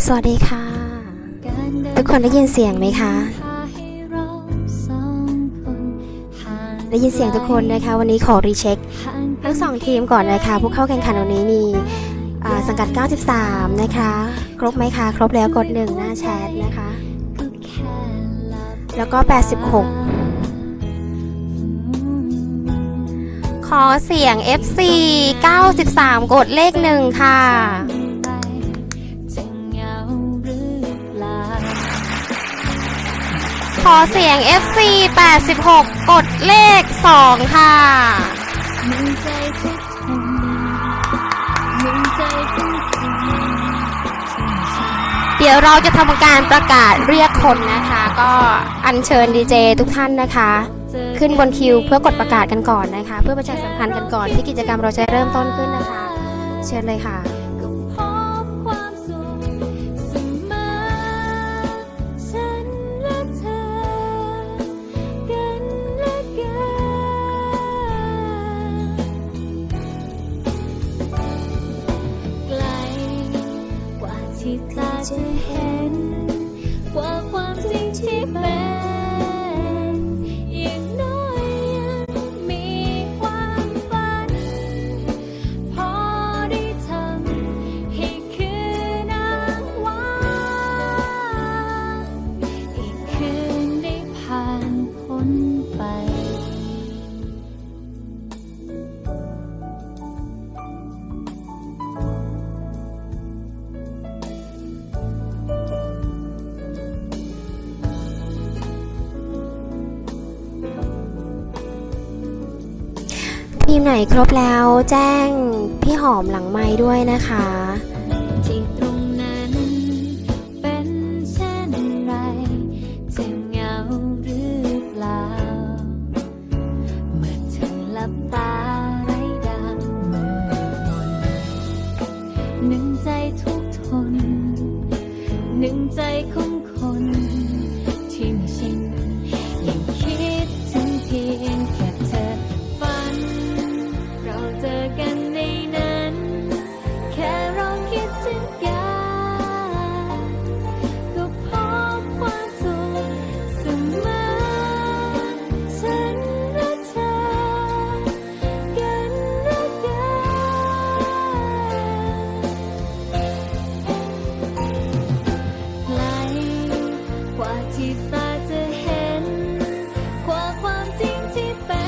สวัสดีค่ะทุกคนได้ยินเสียงไหมคะได้ยินเสียงทุกคนนะคะวันนี้ขอรีเช็คทั้ง2ทีมก่อนนะคะผู้เข้าแข่งขันวันนี้มีสังกัด93นะคะครบไหมคะครบแล้วกด1หน้าแชทนะคะแล้วก็86ขอเสียง FC 93กดเลข1ค่ะขอเสียง FC 86กดเลข2ค่ะเดี๋ยวเราจะทำการประกาศเรียกคนนะคะก็อัญเชิญดีเจทุกท่านนะคะขึ้นบนคิวเพื่อกดประกาศกันก่อนนะคะเพื่อประชาสัมพันธ์กันก่อนที่กิจกรรมเราจะเริ่มต้นขึ้นนะคะเชิญเลยค่ะที่ตาจะเห็นกว่าความจริงที่เป็นอย่างน้อยยังมีความฝันพอได้ทำให้คืนอ้างว้างอีกคืนได้ผ่านพ้นไปทีมไหนครบแล้วแจ้งพี่หอมหลังไมค์ด้วยนะคะที่ตรงนั้นเป็นเช่นไรจะเหงาหรือเปล่าเมื่อเธอหลับตาไร้ดาวมืดมนหนึ่งใจทุกทนหนึ่งใจของคนที่ไม่ชินยังคิดถึงเพียงแค่เธอเราเจอกันในนั้นแค่เราคิดถึงกันก็พบความสุขเสมอฉันและเธอกันและกันไกลกว่าที่ตาจะเห็นกว่าความจริงที่เป็น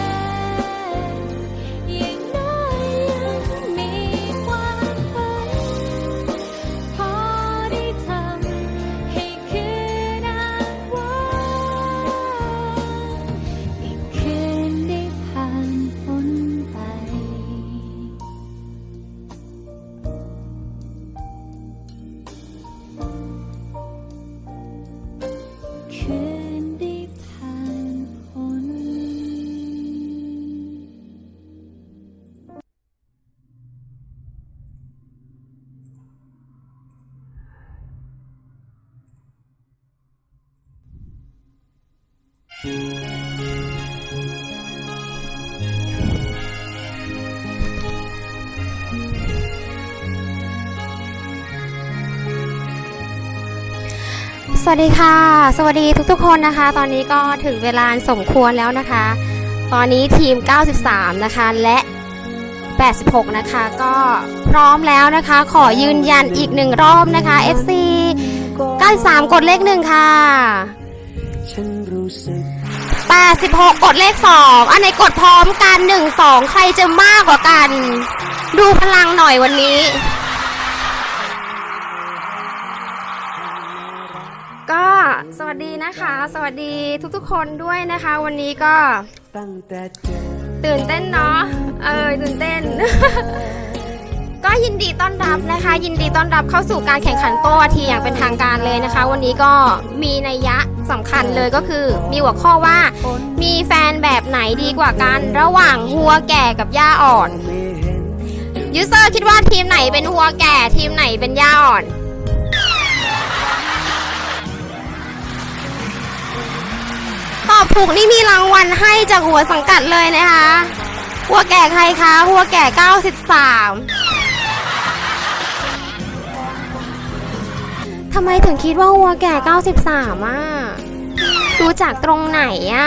สวัสดีค่ะสวัสดีทุกๆคนนะคะตอนนี้ก็ถึงเวลาสมควรแล้วนะคะตอนนี้ทีม93นะคะและ86นะคะก็พร้อมแล้วนะคะขอยืนยันอีก1รอบนะคะ FC 93กดเลข1ค่ะ86กดเลข2อันไหนกดพร้อมกัน1 2ใครจะมากกว่ากันดูพลังหน่อยวันนี้ก็สวัสดีนะคะสวัสดีทุกๆคนด้วยนะคะวันนี้ก็ตื่นเต้นเนาะตื่นเต้น ก็ยินดีต้อนรับนะคะยินดีต้อนรับเข้าสู่การแข่งขันโต้วาทีอย่างเป็นทางการเลยนะคะวันนี้ก็มีนัยยะสำคัญเลยก็คือมีหัวข้อว่ามีแฟนแบบไหนดีกว่ากันระหว่างวัวแก่กับหญ้าอ่อนยูเซอร์คิดว่าทีมไหนเป็นวัวแก่ทีมไหนเป็นหญ้าอ่อนตอบถูกนี่มีรางวัลให้จากหัวสังกัดเลยนะคะหัวแก่ใครคะหัวแก่93 ทำไมถึงคิดว่าวัวแก่93อ่ะดูจากตรงไหนอ่ะ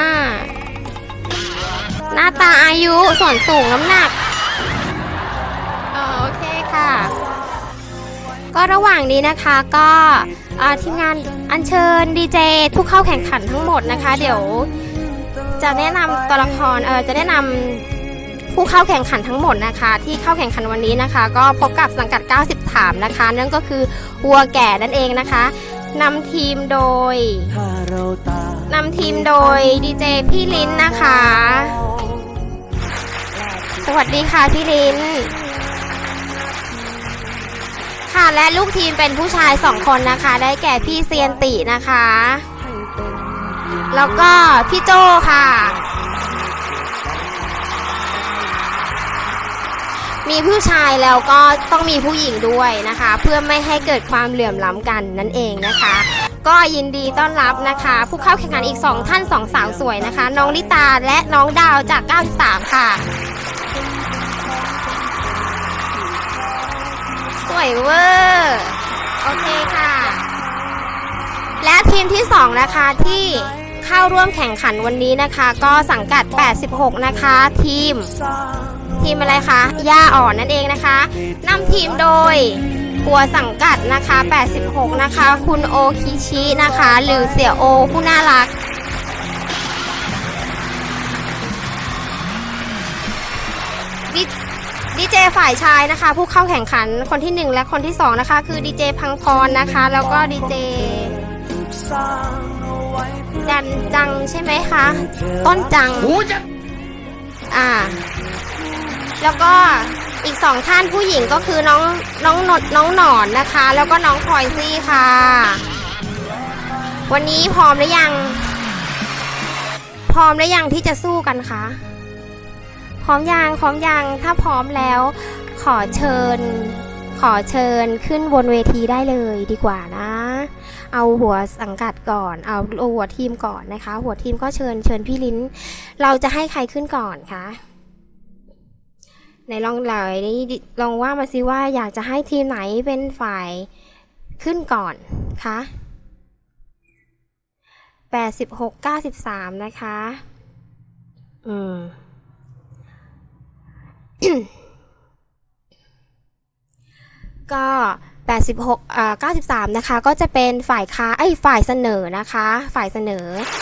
หน้าตาอายุส่วนสูงน้ำหนักโอเคค่ะก็ระหว่างนี้นะคะก็ทีมงานอัญเชิญดีเจผู้เข้าแข่งขันทั้งหมดนะคะเดี๋ยวจะแนะนำตัวละครจะแนะนำผู้เข้าแข่งขันทั้งหมดนะคะที่เข้าแข่งขันวันนี้นะคะก็พบกับสังกัด93นะคะนั่นก็คือวัวแก่นั่นเองนะคะนำทีมโดยดีเจพี่ลิ้นนะคะสวัสดีค่ะพี่ลิ้นค่ะและลูกทีมเป็นผู้ชาย2คนนะคะได้แก่พี่เซียนตินะคะแล้วก็พี่โจค่ะมีผู้ชายแล้วก็ต้องมีผู้หญิงด้วยนะคะเพื่อไม่ให้เกิดความเหลื่อมล้ำกันนั่นเองนะคะก็ยินดีต้อนรับนะคะผู้เข้าแข่งขันอีก2ท่าน2สาวสวยนะคะน้องลิตาและน้องดาวจาก93ค่ะสวยเวอร์โอเคค่ะและทีมที่2นะคะที่เข้าร่วมแข่งขันวันนี้นะคะก็สังกัด86นะคะทีมอะไรคะย่าอ่อนนั่นเองนะคะนำทีมโดยหัวสังกัดนะคะ86นะคะคุณโอคิชินะคะหรือเสี่ยโอผู้น่ารักดีเจฝ่ายชายนะคะผู้เข้าแข่งขันคนที่1และคนที่2นะคะคือดีเจพังพรนะคะแล้วก็ดีเจดันจังใช่ไหมคะต้นจังแล้วก็อีก2ท่านผู้หญิงก็คือน้องหนอนนะคะแล้วก็น้องพลอยซี่ค่ะวันนี้พร้อมหรือยังที่จะสู้กันคะพร้อมยังถ้าพร้อมแล้วขอเชิญขึ้นบนเวทีได้เลยดีกว่านะเอาหัวสังกัดก่อนเอาหัวทีมก่อนนะคะหัวทีมก็เชิญพี่ลิ้นเราจะให้ใครขึ้นก่อนคะไหนลองว่ามาสิว่าอยากจะให้ทีมไหนเป็นฝ่ายขึ้นก่อนคะ86-93นะคะก็93นะคะก็จะเป็นฝ่ายเสนอนะคะฝ่ายเสนอ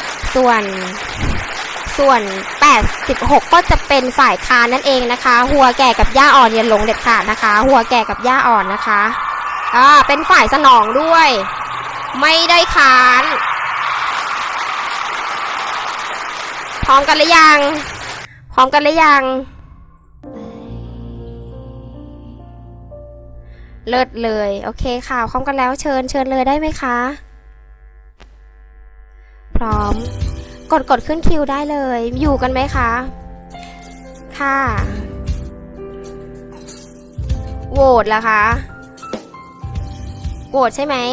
ส่วน86ก็จะเป็นฝ่ายค้านนั่นเองนะคะหัวแก่กับย่าอ่อนอย่าหลงเด็ดขาดนะคะหัวแก่กับย่าอ่อนนะคะเป็นฝ่ายสนองด้วยไม่ได้ค้านพร้อมกันหรือยังเลิศเลยโอเคค่ะพร้อมกันแล้วเชิญเลยได้ไหมคะพร้อมกดขึ้นคิวได้เลยอยู่กันไหมคะค่ะโหวตล่ะคะโหวตใช่ไหม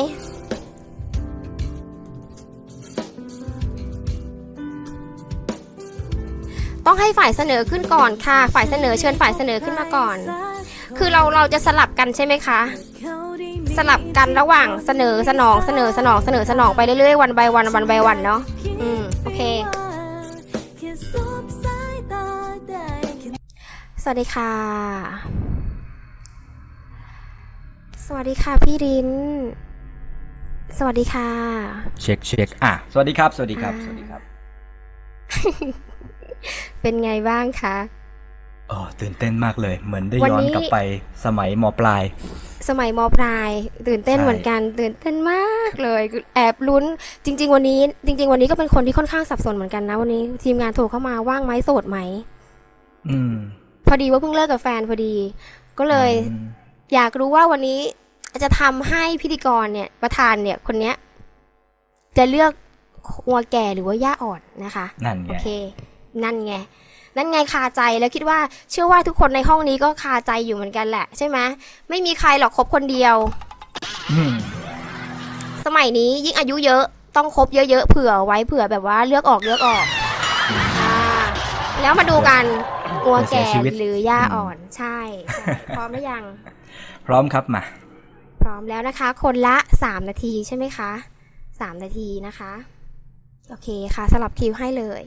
ต้องให้ฝ่ายเสนอขึ้นก่อนค่ะฝ่ายเสนอเชิญฝ่ายเสนอขึ้นมาก่อนคือเราจะสลับกันใช่ไหมคะสลับกันระหว่างเสนอสนองไปเรื่อยๆวันbyวันเนาะโอเคสวัสดีค่ะพี่รินสวัสดีค่ะเช็คสวัสดีครับเป็นไงบ้างคะตื่นเต้นมากเลยเหมือนได้ย้อนกลับไปสมัยม.ปลายตื่นเต้นเหมือนกันตื่นเต้นมากเลยแอบลุ้นจริงๆวันนี้ก็เป็นคนที่ค่อนข้างสับสนเหมือนกันนะวันนี้ทีมงานโทรเข้ามาว่างไหมโสดไหมพอดีว่าเพิ่งเลิกกับแฟนพอดีก็เลยอยากรู้ว่าวันนี้จะทำให้พิธีกรเนี่ยประธานเนี่ยคนเนี้ยจะเลือกวัวแก่หรือว่าย่าอ่อนนะคะนั่นไงโอเคนั่นไงคาใจแล้วคิดว่าเชื่อว่าทุกคนในห้องนี้ก็คาใจอยู่เหมือนกันแหละใช่ไหมไม่มีใครหรอกคบคนเดียวสมัยนี้ยิ่งอายุเยอะต้องคบเยอะๆเผื่อไว้เผื่อแบบว่าเลือกออกแล้วมาดูกันวัวแก่หรือย่าอ่อนใช่พร้อมหรือยังพร้อมครับมาพร้อมแล้วนะคะคนละ3 นาทีใช่ไหมคะ3 นาทีนะคะโอเคค่ะสลับคิวให้เลย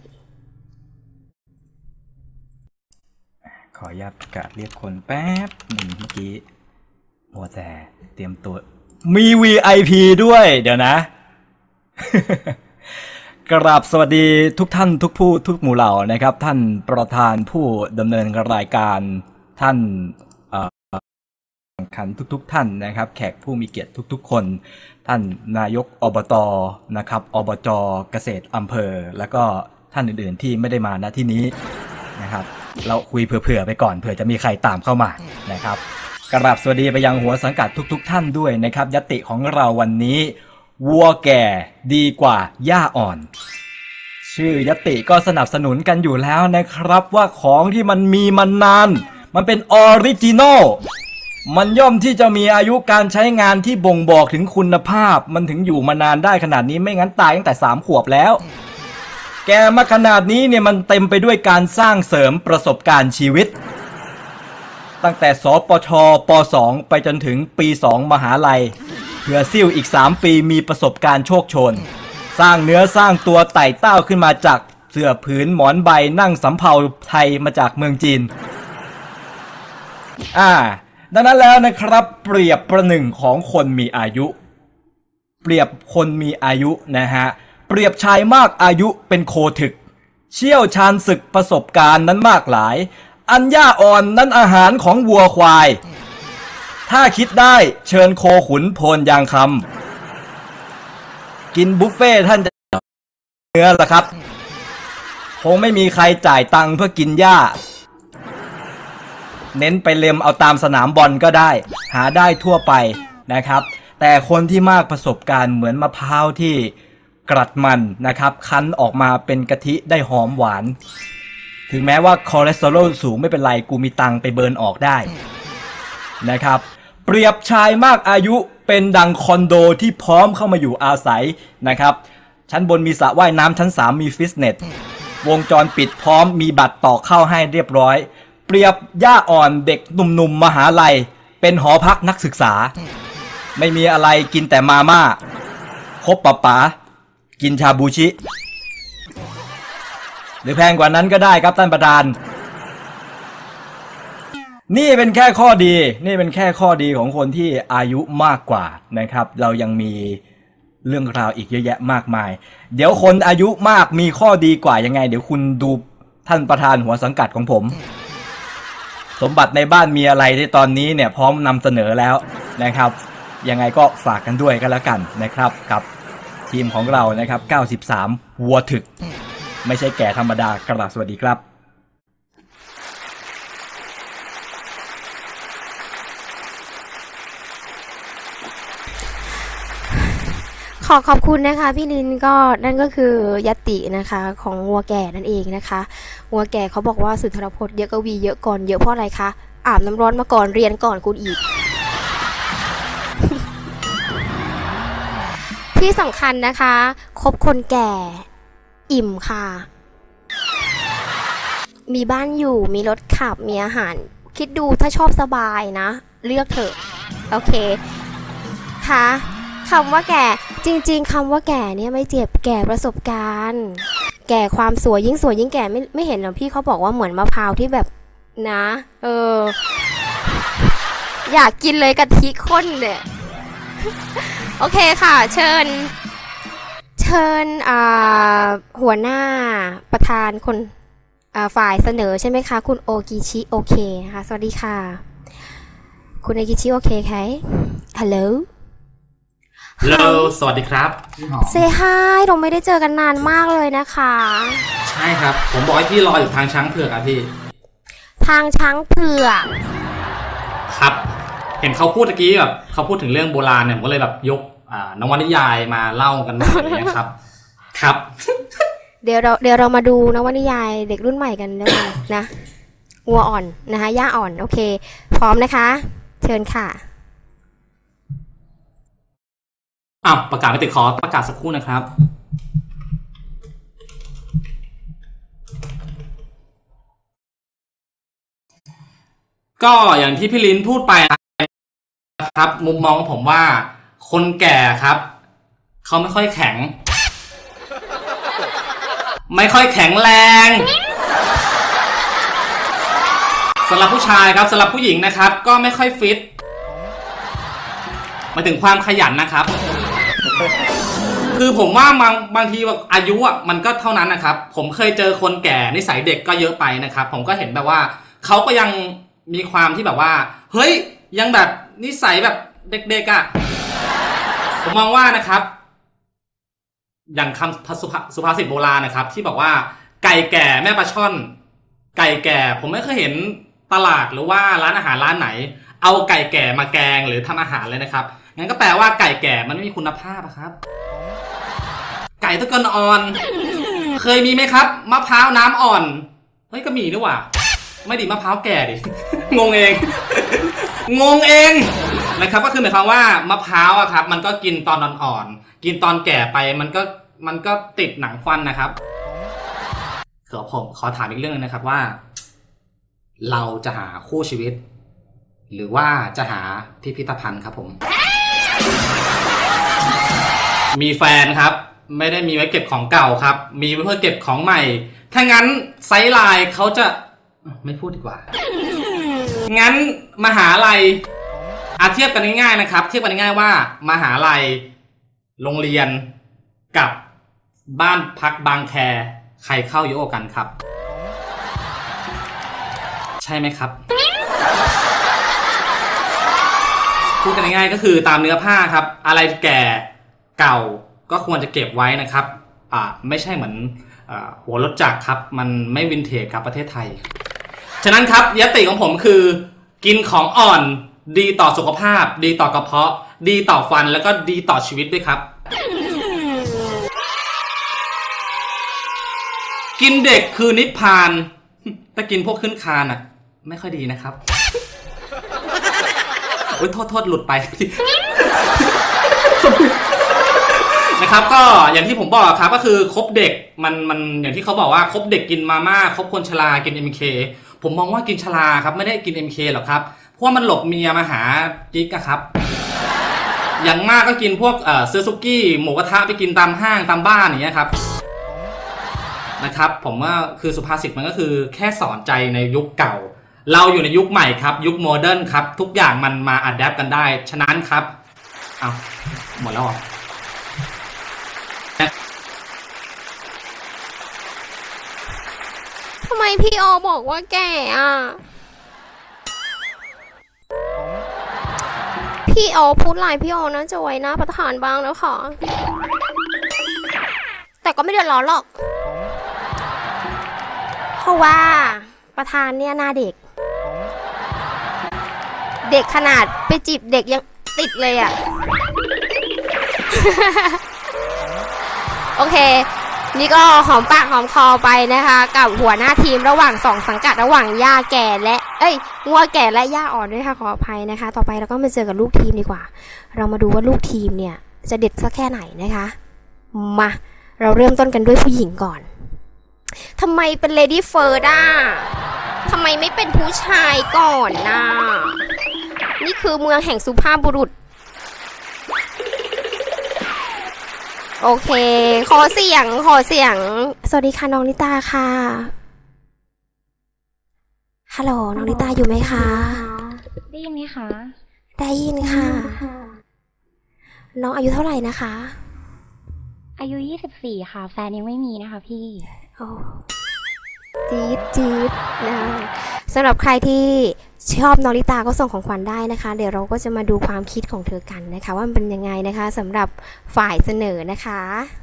ขออนุญาตประกาศเรียกคนแป๊บหนึ่งเมื่อกี้มัวแต่เตรียมตัวมี VIP ด้วยเดี๋ยวนะ กราบสวัสดีทุกท่านทุกผู้ทุกหมู่เหล่านะครับท่านประธานผู้ดำเนินรายการท่านแข่งขันทุกท่านนะครับแขกผู้มีเกียรติทุกคนท่านนายกอบตนะครับอบจเกษตรอำเภอแล้วก็ท่านอื่นๆที่ไม่ได้มาณที่นี้นะครับเราคุยเผื่อๆไปก่อนเผื่อจะมีใครตามเข้ามานะครับกราบสวัสดีไปยังหัวสังกัดทุกท่านด้วยนะครับญัตติของเราวันนี้วัวแก่ดีกว่าหญ้าอ่อนชื่อญัตติก็สนับสนุนกันอยู่แล้วนะครับว่าของที่มันมีมานานมันเป็นออริจินอลมันย่อมที่จะมีอายุการใช้งานที่บ่งบอกถึงคุณภาพมันถึงอยู่มานานได้ขนาดนี้ไม่งั้นตายตั้งแต่3 ขวบแล้วแกมาขนาดนี้เนี่ยมันเต็มไปด้วยการสร้างเสริมประสบการณ์ชีวิตตั้งแต่สปชป.2 ไปจนถึงปี 2 มหาลัยเพื่อซิ่วอีก3 ปีมีประสบการณ์โชคโชนสร้างเนื้อสร้างตัวไต่เต้าขึ้นมาจากเสื่อผืนหมอนใบนั่งสำเภาไทยมาจากเมืองจีนดังนั้นแล้วนะครับเปรียบประหนึ่งของคนมีอายุเปรียบคนมีอายุนะฮะเปรียบชายมากอายุเป็นโคถึกเชี่ยวชาญศึกประสบการณ์นั้นมากหลายอันหญ้าอ่อนนั้นอาหารของวัวควายถ้าคิดได้เชิญโคขุนโพนยางคำกินบุฟเฟ่ท่านจะเนื้อละครับคงไม่มีใครจ่ายตังค์เพื่อกินหญ้าเน้นไปเล็มเอาตามสนามบอลก็ได้หาได้ทั่วไปนะครับแต่คนที่มากประสบการณ์เหมือนมะพร้าวที่กรัดมันนะครับคั้นออกมาเป็นกะทิได้หอมหวานถึงแม้ว่าคอเลสเตอรอลสูงไม่เป็นไรกูมีตังไปเบิร์นออกได้นะครับเปรียบชายมากอายุเป็นดังคอนโดที่พร้อมเข้ามาอยู่อาศัยนะครับชั้นบนมีสระว่ายน้ำชั้น3มีฟิตเนสวงจรปิดพร้อมมีบัตรต่อเข้าให้เรียบร้อยเปรียบหญ้าอ่อนเด็กหนุ่มๆมหาลัยเป็นหอพักนักศึกษาไม่มีอะไรกินแต่มาม่าคบป๋ากินชาบูชิหรือแพงกว่านั้นก็ได้ครับท่านประธานนี่เป็นแค่ข้อดีของคนที่อายุมากกว่านะครับเรายังมีเรื่องราวอีกเยอะแยะมากมายเดี๋ยวคนอายุมากมีข้อดีกว่ายังไงเดี๋ยวคุณดูท่านประธานหัวสังกัดของผมสมบัติในบ้านมีอะไรที่ตอนนี้เนี่ยพร้อมนำเสนอแล้วนะครับยังไงก็ฝากกันด้วยก็แล้วกันนะครับกับทีมของเรานะครับ93วัวถึกไม่ใช่แก่ธรรมดากราบสวัสดีครับขอบคุณนะคะพี่ลินก็นั่นก็คือญัตตินะคะของวัวแก่นั่นเองนะคะวัวแก่เขาบอกว่าสุนทรพจน์เยอะกวีเยอะก่อนเยอะเพราะอะไรคะอาบน้ำร้อนมาก่อนเรียนก่อนคุณอีก ที่สำคัญนะคะคบคนแก่อิ่มค่ะมีบ้านอยู่มีรถขับมีอาหารคิดดูถ้าชอบสบายนะเลือกเถอะโอเคค่ะคำว่าแก่จริงๆคำว่าแก่เนี่ยไม่เจ็บแก่ประสบการณ์แก่ความสวยยิ่งแก่ไม่เห็นหรอพี่เขาบอกว่าเหมือนมะพร้าวที่แบบนะอยากกินเลยกะทิข้นเนี่ยโอเคค่ะเชิญหัวหน้าประธานคนฝ่ายเสนอใช่ไหมคะคุณโอกิชิโอเคนะคะสวัสดีค่ะคุณโอกิชิโอเคไหมฮัลโหลสวัสดีครับเซฮายเราไม่ได้เจอกันนานมากเลยนะคะใช่ครับผมบอกให้พี่รออยู่ทางช้างเผือกครับพี่ทางช้างเผือกครับเห็นเขาพูดตะกี้แบบเขาพูดถึงเรื่องโบราณเนี่ยผมก็เลยแบบยกนวนิยายมาเล่ากันหน่อยนะครับครับเดี๋ยวเรามาดูนวนิยายเด็กรุ่นใหม่กันแล้วกันนะวัวอ่อนนะคะย่าอ่อนโอเคพร้อมนะคะเชิญค่ะประกาศไม่ติดขอประกาศสักครู่นะครับก็อย่างที่พี่ลิ้นพูดไปครับมุมมองของผมว่าคนแก่ครับเขาไม่ค่อยแข็งแรงสำหรับผู้ชายครับสำหรับผู้หญิงนะครับก็ไม่ค่อยฟิตมาถึงความขยันนะครับคือผมว่าบางทีอายุอ่ะมันก็เท่านั้นนะครับผมเคยเจอคนแก่นิสัยเด็กก็เยอะไปนะครับผมก็เห็นแบบว่าเขาก็ยังมีความที่แบบว่าเฮ้ยยังแบบนิสัยแบบเด็กๆอ่ะผมมองว่านะครับอย่างคำสุภาษิตโบราณนะครับที่บอกว่าไก่แก่แม่ปลาช่อนไก่แก่ผมไม่เคยเห็นตลาดหรือว่าร้านอาหารร้านไหนเอาไก่แก่มาแกงหรือทำอาหารเลยนะครับงั้นก็แปลว่าไก่แก่มันไม่มีคุณภาพครับไก่ตะกอนอ่อนเคยมีไหมครับมะพร้าวน้ำอ่อนเฮ้ยก็มีนี่หว่าไม่ดิมะพร้าวแก่ดิ งงเองนะครับก็คือหมายความว่ามะพร้าวอะครับมันก็กินตอนอ่อนๆกินตอนแก่ไปมันก็ติดหนังฟันนะครับผมขอถามอีกเรื่องนึงนะครับว่าเราจะหาคู่ชีวิตหรือว่าจะหาพิพิธภัณฑ์ครับผมมีแฟนครับไม่ได้มีไว้เก็บของเก่าครับมีไว้เพื่อเก็บของใหม่ถ้างั้นไซส์ไลน์เขาจะไม่พูดดีกว่างั้นมหาลัยเทียบกันง่ายๆนะครับเทียบกันง่ายๆว่ามหาลัยโรงเรียนกับบ้านพักบางแคใครเข้าเยอะกว่ากันครับใช่ไหมครับพูดกันง่ายๆก็คือตามเนื้อผ้าครับอะไรแก่เก่าก็ควรจะเก็บไว้นะครับไม่ใช่เหมือนหัวรถจักรครับมันไม่วินเทจครับประเทศไทยฉะนั้นครับยติของผมคือกินของอ่อนดีต่อสุขภาพดีต่อกระเพาะดีต่อฟันแล้วก็ดีต่อชีวิตด้วยครับกินเด็กคือนิพพานแต่กินพวกขึ้นคานไม่ค่อยดีนะครับโทษหลุดไป นะครับก็อย่างที่ผมบอกครับก็คือคบเด็กมันอย่างที่เขาบอกว่าคบเด็กกินมาม่าคบคนชรากิน MK ผมมองว่ากินชราครับไม่ได้กิน MK หรอกครับเพราะมันหลบเมียมาหากิ๊กครับอย่างมากก็กินพวกซื้อซุกี้หมูกระทะไปกินตามห้างตามบ้านอย่างเงี้ยครับนะครับผมว่าคือสุภาษิตมันก็คือแค่สอนใจในยุคเก่าเราอยู่ในยุคใหม่ครับยุคโมเดิร์นครับทุกอย่างมันมาอัดแอปกันได้ฉะนั้นครับเอาหมดแล้วทำไมพี่โอบอกว่าแก่พี่โอพูดไลน์พี่โอน่าจะไว้หน้าประธานบ้างนะคะแต่ก็ไม่เดือดร้อนหรอกเพราะว่าประธานเนี่ยหน้าเด็กขนาดไปจีบเด็กยังติดเลยโอเคนี่ก็หอมปากหอมคอไปนะคะกับหัวหน้าทีมระหว่าง2สังกัดระหว่างย่าแก่และงัวแก่และย่าอ่อนด้วยค่ะขออภัยนะคะต่อไปเราก็มาเจอกับลูกทีมดีกว่าเรามาดูว่าลูกทีมเนี่ยจะเด็ดสักแค่ไหนนะคะมาเราเริ่มต้นกันด้วยผู้หญิงก่อนทำไมเป็นเลดี้เฟิร์สทำไมไม่เป็นผู้ชายก่อนนี่คือเมืองแห่งสุภาพบุรุษโอเคขอเสียงสวัสดีค่ะน้องลิตาค่ะฮัลโหลน้องลิตาอยู่ไหมคะได้ยินไหมคะได้ยินค่ะน้องอายุเท่าไหร่นะคะอายุ24ค่ะแฟนยังไม่มีนะคะพี่โอ้จี๊ดนะสำหรับใครที่ชอบน้องลิตาก็ส่งของขวัญได้นะคะเดี๋ยวเราก็จะมาดูความคิดของเธอกันนะคะว่ามันเป็นยังไงนะคะสำหรับฝ่ายเสนอนะคะ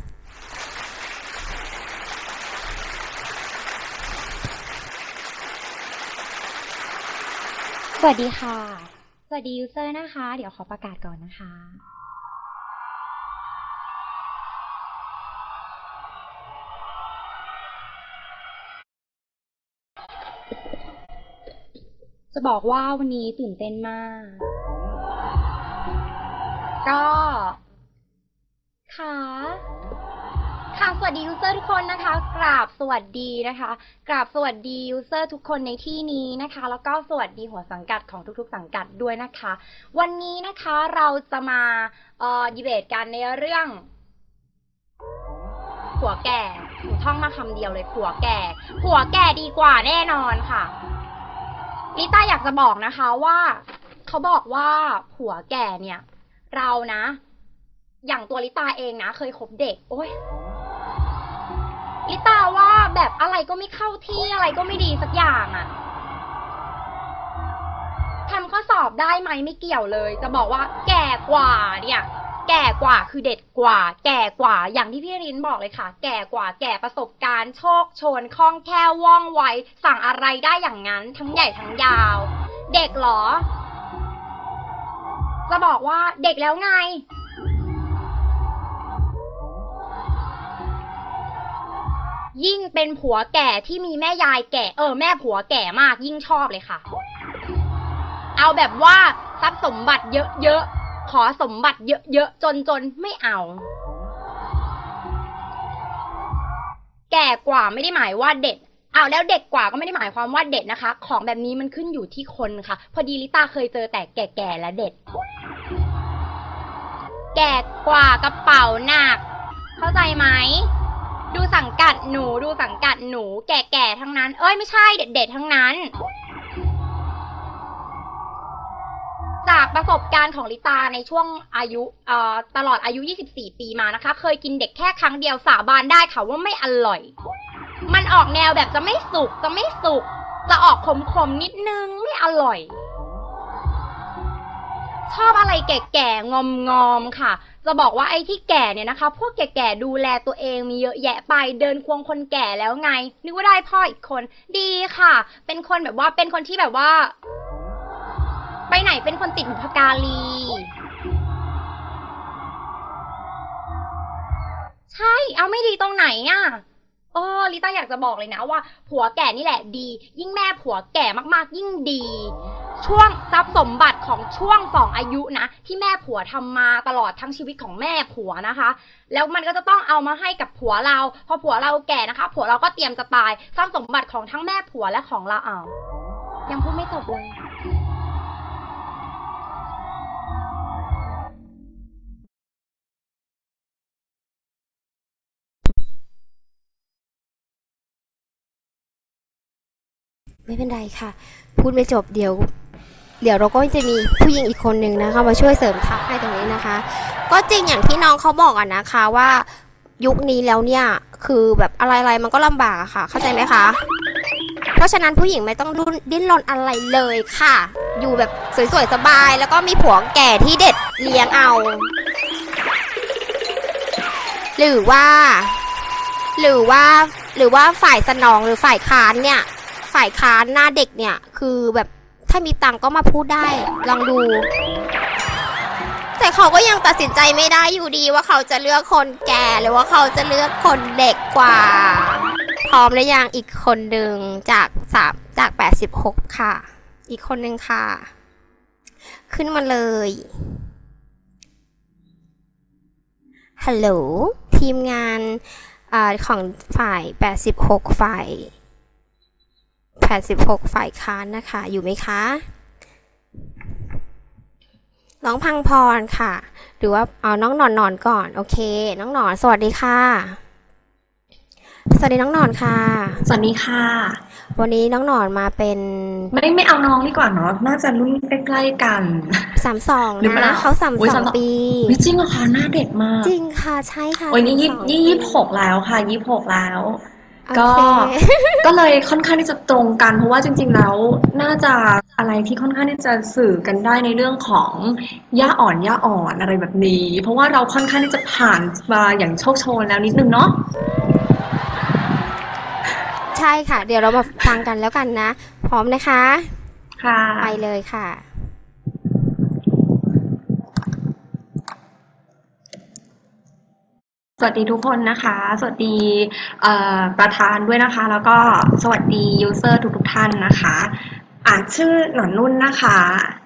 สวัสดีค่ะสวัสดียูเซอร์นะคะเดี๋ยวขอประกาศก่อนนะคะจะบอกว่าวันนี้ตื่นเต้นมากก็ค่ะสวัสดียูเซอร์ทุกคนนะคะกราบสวัสดีนะคะกราบสวัสดียูเซอร์ทุกคนในที่นี้นะคะแล้วก็สวัสดีหัวสังกัดของทุกๆสังกัดด้วยนะคะวันนี้นะคะเราจะมาดีเบตกันในเรื่องผัวแก่หนูท่องมาคำเดียวเลยผัวแก่ดีกว่าแน่นอนค่ะลิต้าอยากจะบอกนะคะว่าเขาบอกว่าผัวแก่เนี่ยเรานะอย่างตัวลิต้าเองนะเคยคบเด็กโอ๊ยลิต้าว่าแบบอะไรก็ไม่เข้าที่อะไรก็ไม่ดีสักอย่างอะทำข้อสอบได้ไหมไม่เกี่ยวเลยจะบอกว่าแก่กว่าเนี่ยแก่กว่าคือเด็ดกว่าแก่กว่าอย่างที่พี่รินบอกเลยค่ะแก่กว่าแก่ประสบการณ์โชคโชนคล่องแคล่วว่องไวสั่งอะไรได้อย่างนั้นทั้งใหญ่ทั้งยาวเด็กเหรอจะบอกว่าเด็กแล้วไงยิ่งเป็นผัวแก่ที่มีแม่ยายแก่แม่ผัวแก่มากยิ่งชอบเลยค่ะเอาแบบว่าทรัพย์สมบัติเยอะๆขอสมบัติเยอะๆจนไม่เอาแก่กว่าไม่ได้หมายว่าเด็ดเอาแล้วเด็กกว่าก็ไม่ได้หมายความว่าเด็ดนะคะของแบบนี้มันขึ้นอยู่ที่คนค่ะพอดีลิต้าเคยเจอแต่แก่ๆและเด็ดแก่กว่ากระเป๋าหนักเข้าใจไหมดูสังกัดหนูแก่ๆทั้งนั้นไม่ใช่เด็ดๆทั้งนั้นจากประสบการณ์ของลิตาในช่วงอายุตลอดอายุ24ปีมานะคะเคยกินเด็กแค่ครั้งเดียวสาบานได้ค่ะว่าไม่อร่อยมันออกแนวแบบจะไม่สุกจะออกขมๆนิดนึงไม่อร่อยชอบอะไรแก่ๆงอมๆค่ะจะบอกว่าไอ้ที่แก่เนี่ยนะคะพวกแก่ๆดูแลตัวเองมีเยอะแยะไปเดินควงคนแก่แล้วไงนึกว่าได้พ่ออีกคนดีค่ะเป็นคนแบบว่าเป็นคนที่แบบว่าไปไหนเป็นคนติดบุพการีใช่เอาไม่ดีตรงไหนอ่ะลิต้าอยากจะบอกเลยนะว่าผัวแก่นี่แหละดียิ่งแม่ผัวแก่มากๆยิ่งดีช่วงทรัพย์สมบัติของช่วง2อายุนะที่แม่ผัวทำมาตลอดทั้งชีวิตของแม่ผัวนะคะแล้วมันก็จะต้องเอามาให้กับผัวเราพอผัวเราแก่นะคะผัวเราก็เตรียมจะตายทรัพย์สมบัติของทั้งแม่ผัวและของเรายังพูดไม่จบเลยไม่เป็นไรค่ะพูดไม่จบเดี๋ยวเราก็จะมีผู้หญิงอีกคนหนึ่งนะคะมาช่วยเสริมทัพให้ตรงนี้นะคะก็จริงอย่างที่น้องเขาบอกอะนะคะว่ายุคนี้แล้วเนี่ยคือแบบอะไรๆมันก็ลำบากอะค่ะเข้าใจไหมคะเพราะฉะนั้นผู้หญิงไม่ต้องดิ้นรนอะไรเลยค่ะอยู่แบบสวยๆสบายแล้วก็มีผัวแก่ที่เด็ดเลี้ยงเอาหรือว่าฝ่ายสนองหรือฝ่ายค้านเนี่ยฝ่ายค้านหน้าเด็กเนี่ยคือแบบถ้ามีตังก็มาพูดได้ลองดูแต่เขาก็ยังตัดสินใจไม่ได้อยู่ดีว่าเขาจะเลือกคนแก่หรือว่าเขาจะเลือกคนเด็กกว่าพร้อมหรือยังอีกคนหนึ่งจาก86ค่ะอีกคนหนึ่งค่ะขึ้นมาเลยฮัลโหลทีมงานของฝ่าย86ฝ่ายค้านนะคะอยู่ไหมคะน้องพังพรค่ะหรือว่าเอาน้องนอนก่อนโอเคน้องนอนสวัสดีค่ะสวัสดีน้องนอนค่ะสวัสดีค่ะวันนี้น้องนอนมาเป็นไม่เอาน้องดีกว่าเนาะน่าจะรุ่นใกล้ๆกัน 32นะเขา32ปีจริงเหรอคะหน้าเด็กมากจริงค่ะใช่ค่ะวันนี้26แล้วค่ะ26แล้วก็เลยค่อนข้างที่จะตรงกันเพราะว่าจริงๆแล้วน่าจะอะไรที่ค่อนข้างที่จะสื่อกันได้ในเรื่องของย่าอ่อนอะไรแบบนี้เพราะว่าเราค่อนข้างที่จะผ่านมาอย่างโชคโชนแล้วนิดนึงเนาะใช่ค่ะเดี๋ยวเรามาฟังกันแล้วกันนะพร้อมนะคะค่ะไปเลยค่ะสวัสดีทุกคนนะคะสวัสดีประธานด้วยนะคะแล้วก็สวัสดียูเซอร์ทุกท่านนะคะชื่อหนอนนุ่นนะคะ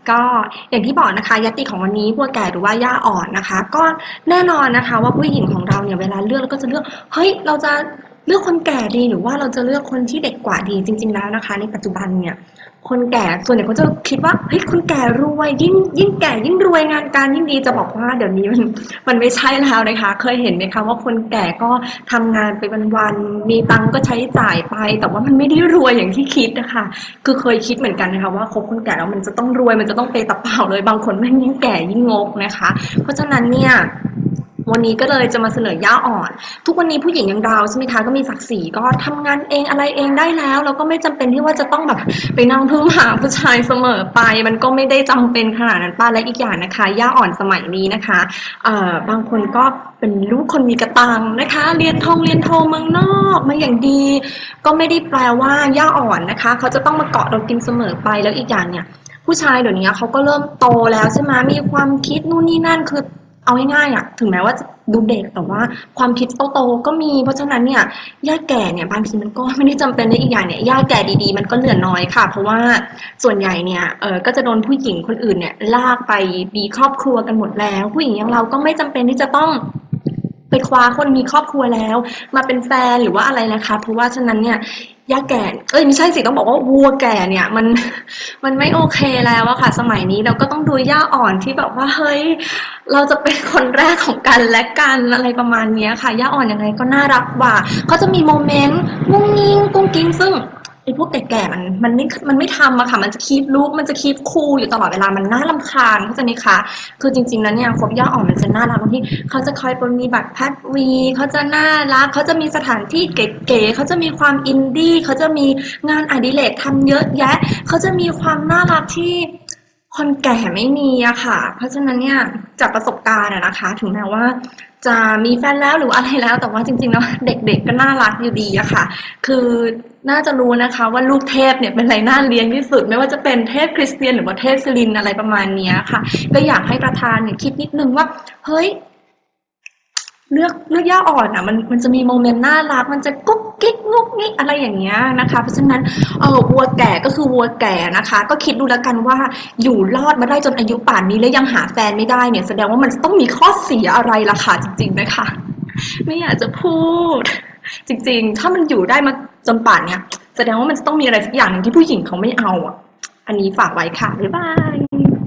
ก็อย่างที่บอกนะคะญัตติของวันนี้วัวแก่หรือว่าย่าอ่อนนะคะก็แน่นอนนะคะว่าผู้หญิงของเราเนี่ยเวลาเลือกเราก็จะเลือกเฮ้ยเราจะเลือกคนแก่ดีหรือว่าเราจะเลือกคนที่เด็กกว่าดีจริงๆแล้วนะคะในปัจจุบันเนี่ยคนแก่ส่วนใหญ่เขาจะคิดว่าเฮ้ยคนแก่รวยยิ่งแก่ยิ่งรวยงานการยิ่งดีจะบอกว่าเดี๋ยวนี้มันไม่ใช่แล้วนะคะเคยเห็นไหมคะว่าคนแก่ก็ทำงานไปวันๆมีตังก็ใช้จ่ายไปแต่ว่ามันไม่ได้รวยอย่างที่คิดนะคะคือเคยคิดเหมือนกันนะคะว่าคบคนแก่แล้วมันจะต้องรวยมันจะต้องเปตะเปล่าเลยบางคนไม่ยิ่งแก่ยิ่งงกนะคะเพราะฉะนั้นเนี่ยวันนี้ก็เลยจะมาเสนอย่าอ่อนทุกวันนี้ผู้หญิงอย่างเราใช่ไหมคะก็มีศักดิ์ศรีก็ทำงานเองอะไรเองได้แล้วก็ไม่จำเป็นที่ว่าจะต้องแบบไปนั่งพึ่งหาผู้ชายเสมอไปมันก็ไม่ได้จำเป็นขนาดนั้นป้าและอีกอย่างนะคะย่าอ่อนสมัยนี้นะคะบางคนก็เป็นลูกคนมีกระตังนะคะเรียนโทเมืองนอกมาอย่างดีก็ไม่ได้แปลว่าย่าอ่อนนะคะเขาจะต้องมาเกาะเรากินเสมอไปแล้วอีกอย่างเนี่ยผู้ชายเดี๋ยวนี้เขาก็เริ่มโตแล้วใช่ไหมมีความคิดนู่นนี่นั่นคือเอาง่ายๆอ่ะถึงแม้ว่าจะดูเด็กแต่ว่าความคิดโตก็มีเพราะฉะนั้นเนี่ยย่าแก่เนี่ยบางทีมันก็ไม่ได้จำเป็นในอีกอย่างเนี่ยย่าแก่ดีๆมันก็เหลือน้อยค่ะเพราะว่าส่วนใหญ่เนี่ยก็จะโดนผู้หญิงคนอื่นเนี่ยลากไปมีครอบครัวกันหมดแล้วผู้หญิงอย่างเราก็ไม่จำเป็นที่จะต้องไปคว้าคนมีครอบครัวแล้วมาเป็นแฟนหรือว่าอะไรนะคะเพราะว่าฉะนั้นเนี่ยย่าแก่ไม่ใช่สิต้องบอกว่าวัวแก่เนี่ยมันไม่โอเคแล้วอะค่ะสมัยนี้เราก็ต้องดูย่าอ่อนที่แบบว่าเฮ้ยเราจะเป็นคนแรกของกันและกันอะไรประมาณนี้ค่ะย่าอ่อนยังไงก็น่ารักกว่าเขาจะมีโมเมนต์งุ้งงิ้งกุ้งกิ้งซึ่งไอ้พวกแก่ๆมันไม่ทำอะค่ะมันจะคีปลุกมันจะคีปคูลอยู่ตลอดเวลามันน่ารำคาญเข้าใจไหมคะคือจริงๆแล้วเนี่ยคบย่าอ่อนมันจะน่ารักตรงที่เขาจะคอยปรนนิบัติพัดวีเขาจะน่ารักเขาจะมีสถานที่เก๋ๆเขาจะมีความอินดี้เขาจะมีงานอดิเรกทำเยอะแยะเขาจะมีความน่ารักที่คนแก่ไม่มีอะค่ะเพราะฉะนั้นเนี่ยจากประสบการณ์อะนะคะถึงแม้ว่าจะมีแฟนแล้วหรืออะไรแล้วแต่ว่าจริงๆแล้วเด็กๆก็น่ารักอยู่ดีอะค่ะคือน่าจะรู้นะคะว่าลูกเทพเนี่ยเป็นอะไรน่าเลี้ยงที่สุดไม่ว่าจะเป็นเทพคริสเตียนหรือว่าเทพซิลินอะไรประมาณนี้ค่ะก็อยากให้ประธานเนี่ยคิดนิดนึงว่าเฮ้ยเลือกย่าอ่อนอ่ะมันจะมีโมเมนต์น่ารักมันจะกุ๊กกิ๊กงุกงิกอะไรอย่างเงี้ยนะคะเพราะฉะนั้นวัวแก่ก็คือวัวแก่นะคะก็คิดดูแล้วกันว่าอยู่รอดมาได้จนอายุป่านนี้แล้วยังหาแฟนไม่ได้เนี่ยแสดงว่ามันต้องมีข้อเสียอะไรล่ะค่ะจริงๆนะคะไม่อยากจะพูดจริงๆถ้ามันอยู่ได้มาจนป่านเนี่ยแสดงว่ามันจะต้องมีอะไรสักอย่างนึงที่ผู้หญิงเขาไม่เอาอ่ะอันนี้ฝากไว้ค่ะบ๊ายบาย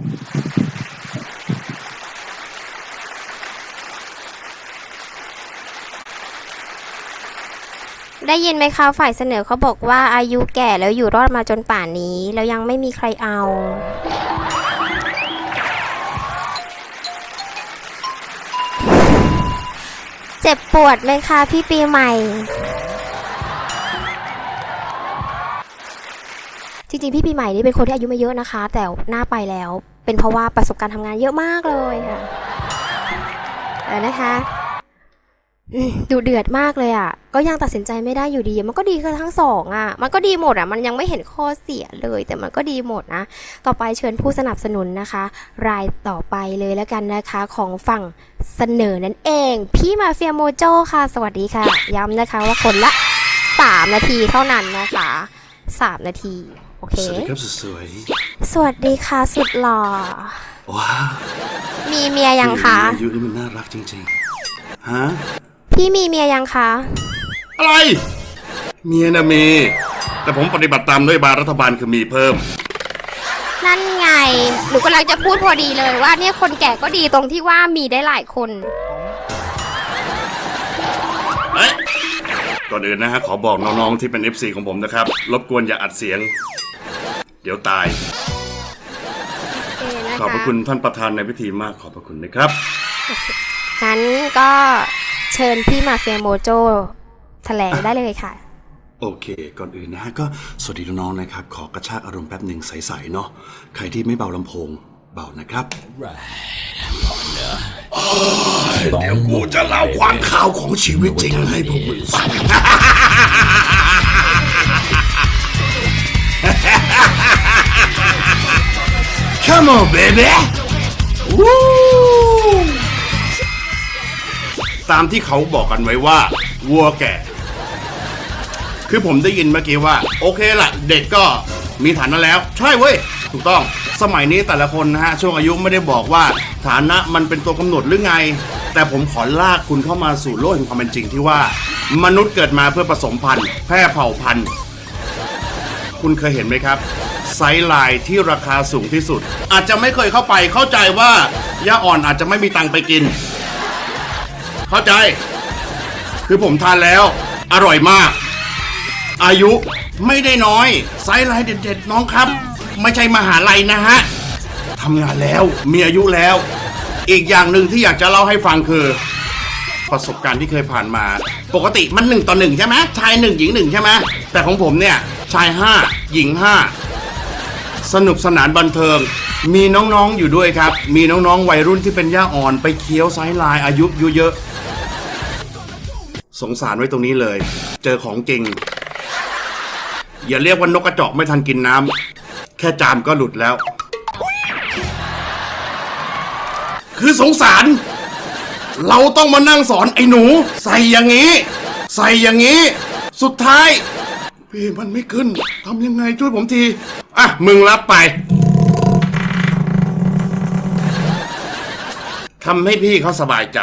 ได้ยินไหมคะฝ่ายเสนอเขาบอกว่าอายุแก่แล้วอยู่รอดมาจนป่านนี้แล้วยังไม่มีใครเอาเจ็บปวดไหมคะพี่ปีใหม่จริงๆพี่ปีใหม่นี่เป็นคนที่อายุไม่เยอะนะคะแต่หน้าไปแล้วเป็นเพราะว่าประสบการณ์ทำงานเยอะมากเลยค่ะนะคะดูเดือดมากเลยอ่ะก็ยังตัดสินใจไม่ได้อยู่ดีมันก็ดีกันทั้งสองอ่ะมันก็ดีหมดอ่ะมันยังไม่เห็นข้อเสียเลยแต่มันก็ดีหมดนะต่อไปเชิญผู้สนับสนุนนะคะรายต่อไปเลยแล้วกันนะคะของฝั่งเสนอนั่นเองพี่มาเฟียโมโจค่ะสวัสดีค่ะย้ำนะคะว่าคนละ3 นาทีเท่านั้นนะคะ3 นาทีโอเคสวัสดีครับสวยสวัสดีค่ะสุดหล่อว้าวมีเมียยังคะอายุนี่มันน่ารักจริงๆฮะพี่มีเมียยังคะอะไรเมียนะมีแต่ผมปฏิบัติตามนโยบายรัฐบาลคือมีเพิ่มนั่นไงหนูกำลังจะพูดพอดีเลยว่าเนี่ยคนแก่ก็ดีตรงที่ว่ามีได้หลายคนก่อนอื่นนะฮะขอบอกน้องๆที่เป็น FC ของผมนะครับรบกวนอย่าอัดเสียงเดี๋ยวตายขอบพระคุณท่านประธานในพิธีมากขอบพระคุณนะครับงั้นก็เชิญพี่มาเฟียโมโจแถลงได้เลยค่ะโอเคก่อนอื่นนะฮะก็สวัสดีน้องๆนะครับขอกระชากอารมณ์แป๊บหนึ่งใสๆเนาะใครที่ไม่เบาลำโพงเบานะครับเดี๋ยวกูจะเล่าความข่าวของชีวิตจริงให้พวกมึงฟังCome on baby ตามที่เขาบอกกันไว้ว่าวัวแก่คือผมได้ยินเมื่อกี้ว่าโอเคล่ะเด็กก็มีฐานะแล้วใช่เว้ยถูกต้องสมัยนี้แต่ละคนนะฮะช่วงอายุไม่ได้บอกว่าฐานะมันเป็นตัวกำหนดหรือไงแต่ผมขอลากคุณเข้ามาสู่โลกแห่งความเป็นจริงที่ว่ามนุษย์เกิดมาเพื่อผสมพันธุ์แพร่เผ่าพันธุ์คุณเคยเห็นไหมครับไซส์ไลน์ที่ราคาสูงที่สุดอาจจะไม่เคยเข้าไปเข้าใจว่าย่าอ่อนอาจจะไม่มีตังค์ไปกินเข้าใจคือผมทานแล้วอร่อยมากอายุไม่ได้น้อยไซส์ไลน์เด็ดๆน้องครับไม่ใช่มหาลัยนะฮะทำงานแล้วมีอายุแล้วอีกอย่างหนึ่งที่อยากจะเล่าให้ฟังคือประสบการณ์ที่เคยผ่านมาปกติมัน1 ต่อ 1ใช่ไหมชาย1หญิง1ใช่ไหมแต่ของผมเนี่ยชาย5หญิง5สนุกสนานบันเทิงมีน้องๆอยู่ด้วยครับมีน้องๆวัยรุ่นที่เป็นย่าอ่อนไปเคี้ยวไซส์ไลน์อายุเยอะสงสารไว้ตรงนี้เลยเจอของจริงอย่าเรียกว่านกกระจอกไม่ทันกินน้ำแค่จามก็หลุดแล้วคือสงสารเราต้องมานั่งสอนไอ้หนูใส่อย่างนี้ใส่อย่างนี้สุดท้ายพี่มันไม่ขึ้นทำยังไงช่วยผมทีอ่ะมึงรับไปทำให้พี่เขาสบายใจ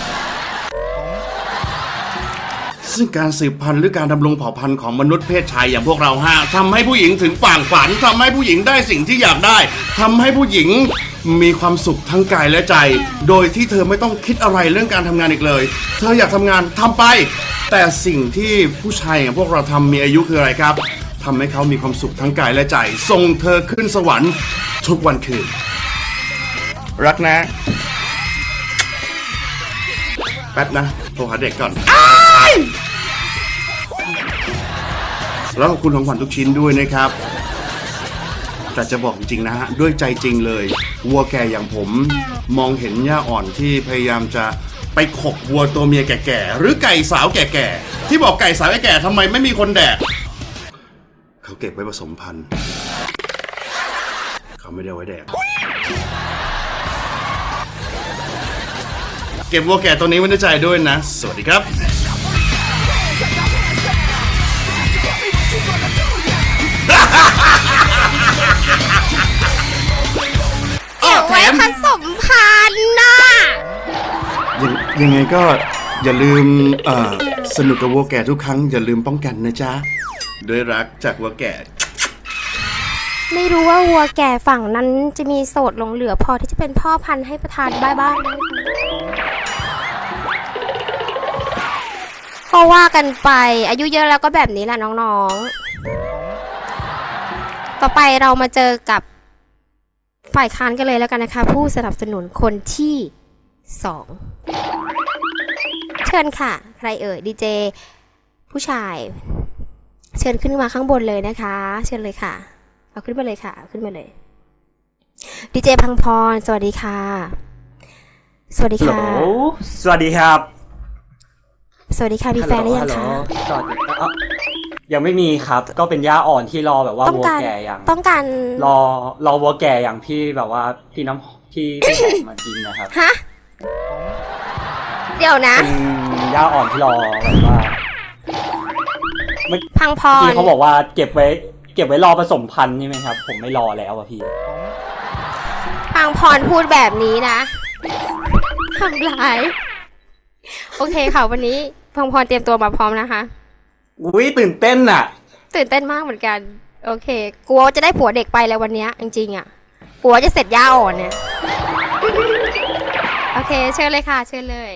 ซึ่งการสืบพันธุ์หรือการดำรงเผ่าพันธุ์ของมนุษย์เพศชายอย่างพวกเราทำให้ผู้หญิงถึงฝั่งฝันทำให้ผู้หญิงได้สิ่งที่อยากได้ทำให้ผู้หญิงมีความสุขทั้งกายและใจโดยที่เธอไม่ต้องคิดอะไรเรื่องการทำงานอีกเลยเธออยากทำงานทำไปแต่สิ่งที่ผู้ชายอย่างพวกเราทำมีอายุคืออะไรครับทำให้เขามีความสุขทั้งกายและใจส่งเธอขึ้นสวรรค์ทุกวันคืนรักนะแป๊บนะโทรหาเด็กก่อนแล้วขอบคุณของขวัญทุกชิ้นด้วยนะครับแต่จะบอกจริงๆนะฮะด้วยใจจริงเลยวัวแก่อย่างผมมองเห็นย่าอ่อนที่พยายามจะไปขบวัวตัวเมียแก่ๆหรือไก่สาวแก่ๆที่บอกไก่สาวแก่ๆทำไมไม่มีคนแดกเขาเก็บไว้ผสมพันธุ์เขาไม่ได้ไว้แดกเก็บวัวแก่ตัวนี้ไว้ในใจด้วยนะสวัสดีครับไว้ผสมพันธุ์นะยังไงก็อย่าลืมสนุกกับวัวแก่ทุกครั้งอย่าลืมป้องกันนะจ๊ะด้วยรักจากวัวแก่ไม่รู้ว่าวัวแก่ฝั่งนั้นจะมีโสดหลงเหลือพอที่จะเป็นพ่อพันธุ์ให้ประธานบ้างก็ว่ากันไปอายุเยอะแล้วก็แบบนี้แหละน้องๆต่อไปเรามาเจอกับฝ่ายค้านกันเลยแล้วกันนะคะผู้สนับสนุนคนที่2เชิญค่ะใครเอ่ยดีเจผู้ชายเชิญขึ้นมาข้างบนเลยนะคะเชิญเลยค่ะเอาขึ้นมาเลยค่ะขึ้นมาเลยดีเจพังพรสวัสดีค่ะสวัสดีค่ะสวัสดีครับสวัสดีค่ะมีแฟนหรือยังคะสวัสดียังไม่มีครับก็เป็นย่าอ่อนที่รอแบบว่าวัวแก่อย่างต้องการรอวัวแก่อย่างพี่แบบว่าพี่น้ำพี่มากินนะครับฮะเดี๋ยวนะเป็นย่าอ่อนที่รอแบบว่าพังพรพี่เขาบอกว่าเก็บไว้รอผสมพันธุ์นี่ไหมครับผมไม่รอแล้วอะพี่พังพรพูดแบบนี้นะทำร้ายโอเคค่ะวันนี้พังพรเตรียมตัวมาพร้อมนะคะอุ้ยตื่นเต้นอ่ะตื่นเต้นมากเหมือนกันโอเคกลัวจะได้ผัวเด็กไปแล้ววันนี้จริงๆอ่ะกลัวจะเสร็จย่าอ่อนเนี่ยโอเคเชิญเลยค่ะเชิญเลย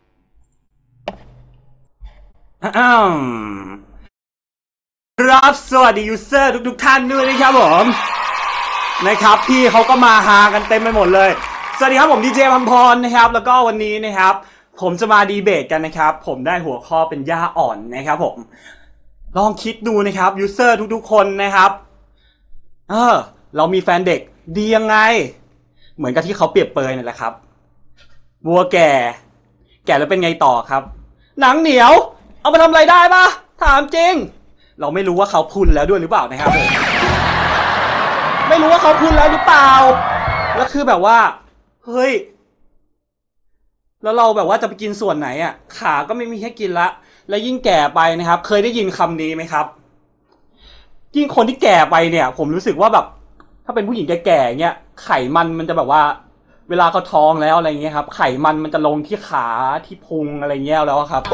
ครับสวัสดียูเซอร์ทุกท่านด้วยนะครับผมนะครับพี่เขาก็มาหากันเต็มไปหมดเลยสวัสดีครับผมดีเจพัมพรนะครับแล้วก็วันนี้นะครับผมจะมาดีเบตกันนะครับผมได้หัวข้อเป็นย่าอ่อนนะครับผมลองคิดดูนะครับยูเซอร์ทุกๆคนนะครับเรามีแฟนเด็กดียังไงเหมือนกับที่เขาเปรียบเปรยนั่นแหละครับวัวแก่แล้วเป็นไงต่อครับหนังเหนียวเอาไปทำอะไรได้ปะถามจริงเราไม่รู้ว่าเขาพุนแล้วด้วยหรือเปล่านะครับผมไม่รู้ว่าเขาพุนแล้วหรือเปล่าแล้วคือแบบว่าเฮ้ยแล้วเราแบบว่าจะไปกินส่วนไหนอ่ะขาก็ไม่มีให้กินละแล้วยิ่งแก่ไปนะครับเคยได้ยินคำนี้ไหมครับยิ่งคนที่แก่ไปเนี่ยผมรู้สึกว่าแบบถ้าเป็นผู้หญิงแก่ๆเงี้ยไขมันจะแบบว่าเวลาเขาท้องแล้วอะไรเงี้ยครับไขมันจะลงที่ขาที่พุงอะไรเงี้ยแล้วครับ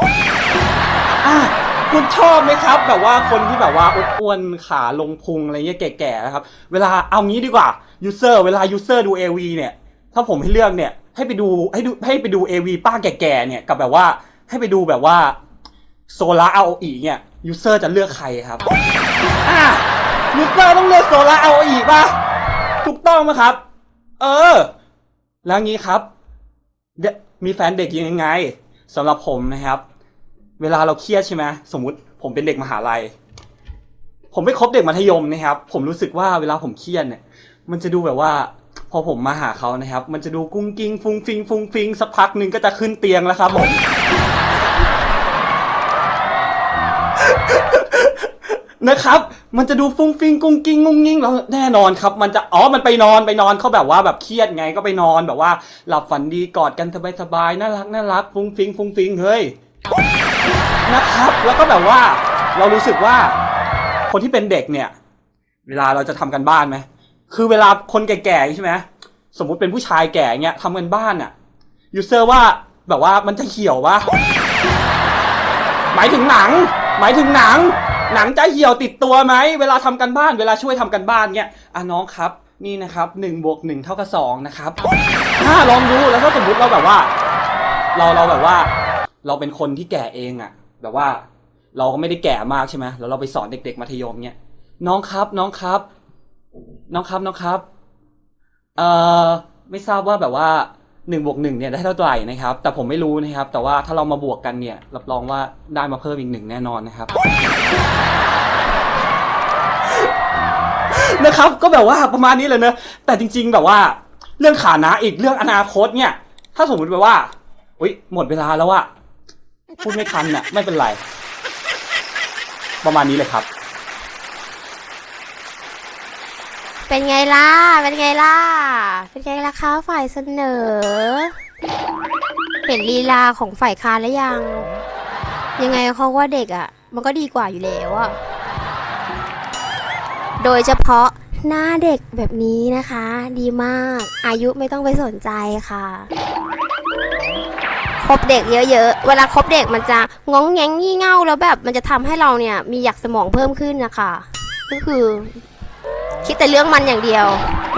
คุณชอบไหมครับแบบว่าคนที่แบบว่าอ้วนๆขาลงพุงอะไรเงี้ยแก่ๆนะครับเวลาเอางี้ดีกว่ายูเซอร์เวลายูเซอร์ดู AV เนี่ยถ้าผมให้เลือกเนี่ยให้ไปดู AV ป้าแก่ๆเนี่ยกับแบบว่าให้ไปดูแบบว่าโซล่าเอาอีเนี่ยยูเซอร์จะเลือกใครครับยูเซอร์ต้องเลือกโซล่าเอาอีป่ะถูกต้องไหมครับแล้วงี้ครับมีแฟนเด็กยังไงสำหรับผมนะครับเวลาเราเครียดใช่ไหมสมมุติผมเป็นเด็กมหาลัยผมไปคบเด็กมัธยมนะครับผมรู้สึกว่าเวลาผมเครียดเนี่ยมันจะดูแบบว่าพอผมมาหาเขานะครับมันจะดูกุ้งกิ้งฟุ้งฟิงสักพักนึงก็จะขึ้นเตียงแล้วครับผมนะครับมันจะดูฟุ้งฟิงกุ้งกิ้งงุ้งงิ้งแล้วแน่นอนครับมันจะมันไปนอนเขาแบบว่าแบบเครียดไงก็ไปนอนแบบว่าหลับฝันดีกอดกันสบายน่ารักฟุ้งฟิงเฮ้ยนะครับแล้วก็แบบว่าเรารู้สึกว่าคนที่เป็นเด็กเนี่ยเวลาเราจะทำกันบ้านไหมคือเวลาคนแก่ๆใช่ไหมสมมุติเป็นผู้ชายแก่เงี้ยทำกันบ้านอะยูเซอร์ว่าแบบว่ามันจะเหี่ยววะหมายถึงหนังจะเหี่ยวติดตัวไหมเวลาทำกันบ้านเวลาช่วยทำกันบ้านเงี้ยน้องครับนี่นะครับ1+1 เท่ากับ2นะครับลองดูแล้วถ้าสมมติเราแบบว่าเราแบบว่าเราเป็นคนที่แก่เองอะแบบว่าเราก็ไม่ได้แก่มากใช่ไหมแล้วเราไปสอนเด็กๆมัธยมเงี้ยน้องครับไม่ทราบว่าแบบว่า1+1เนี่ยได้เท่าไหร่นะครับแต่ผมไม่รู้นะครับแต่ว่าถ้าเรามาบวกกันเนี่ยรับรองว่าได้มาเพิ่มอีก1แน่นอนนะครับนะครับก็แบบว่าประมาณนี้เลยนะแต่จริงๆแบบว่าเรื่องฐานะอีกเรื่องอนาคตเนี่ยถ้าสมมติแบบว่าหมดเวลาแล้วอะพูดไม่ทันน่ะไม่เป็นไรประมาณนี้เลยครับเป็นไงล่ะคะฝ่ายเสนอเห็นลีลาของฝ่ายค้านแล้วยังไงเขาว่าเด็กอ่ะมันก็ดีกว่าอยู่แล้วอ่ะโดยเฉพาะหน้าเด็กแบบนี้นะคะดีมากอายุไม่ต้องไปสนใจค่ะคบเด็กเยอะๆเวลาคบเด็กมันจะงงแงงงี่เง่าแล้วแบบมันจะทำให้เราเนี่ยมีหยักสมองเพิ่มขึ้นนะคะก็คือคิดแต่เรื่องมันอย่างเดียว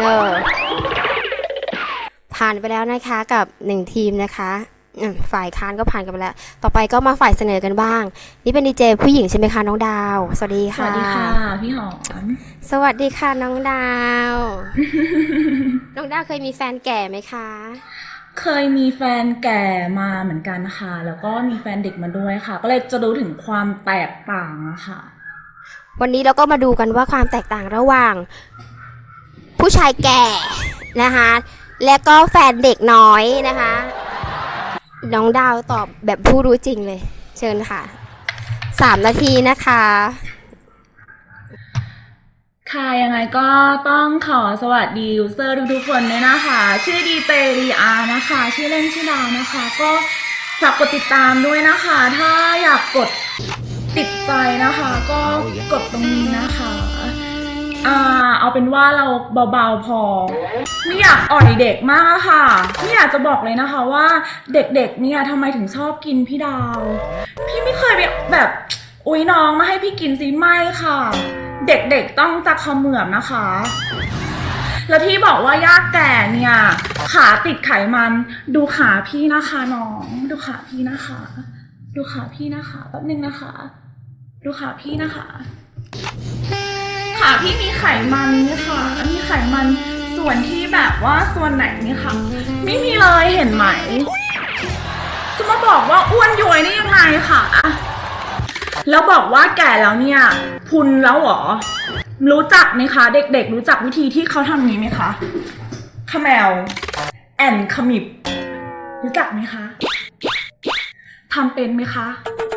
ผ่านไปแล้วนะคะกับ1ทีมนะคะฝ่ายค้านก็ผ่านกันไปแล้วต่อไปก็มาฝ่ายเสนอกันบ้างนี่เป็นดีเจผู้หญิงใช่ไหมคะน้องดาวสวัสดีค่ะสวัสดีค่ะพี่หอมสวัสดีค่ะน้องดาว น้องดาวเคยมีแฟนแก่ไหมคะเคยมีแฟนแก่มาเหมือนกันค่ะแล้วก็มีแฟนเด็กมาด้วยค่ะก็เลยจะรู้ถึงความแตกต่างอะค่ะวันนี้เราก็มาดูกันว่าความแตกต่างระหว่างผู้ชายแก่นะคะและก็แฟนเด็กน้อยนะคะน้องดาวตอบแบบผู้รู้จริงเลยเชิญค่ะ3 นาทีนะคะค่ะยังไงก็ต้องขอสวัสดียูเซอร์ทุกๆคนด้วยนะคะชื่อดีเจรีอาร์นะคะชื่อเล่นชื่อดาวนะคะก็ฝากกดติดตามด้วยนะคะถ้าอยากกดติดใจนะคะก็กดตรงนี้นะคะเอาเป็นว่าเราเบาๆพอไม่อยากอ่อยเด็กมากค่ะไม่อยากจะบอกเลยนะคะว่าเด็กๆเนี่ยทำไมถึงชอบกินพี่ดาวพี่ไม่เคยแบบอุ๊ยน้องมาให้พี่กินสิไม่ค่ะเด็กๆต้องจะเขมือบนะคะแล้วที่บอกว่ายากแก่เนี่ยขาติดไขมันดูขาพี่นะคะน้องดูขาพี่นะคะแป๊บนึงนะคะดูขาพี่นะคะขาพี่มีไขมันนี่ค่ะมีไขมันส่วนที่แบบว่าส่วนไหนนี่ค่ะไม่มีเลยเห็นไหมจะมาบอกว่าอ้วนย้วยนี่ยังไงค่ะแล้วบอกว่าแก่แล้วเนี่ยพุนแล้วเหรอรู้จักไหมคะเด็กๆรู้จักวิธีที่เขาทำนี้ไหมคะขมวแอนขมิบรู้จักไหมคะทำเป็นไหมคะ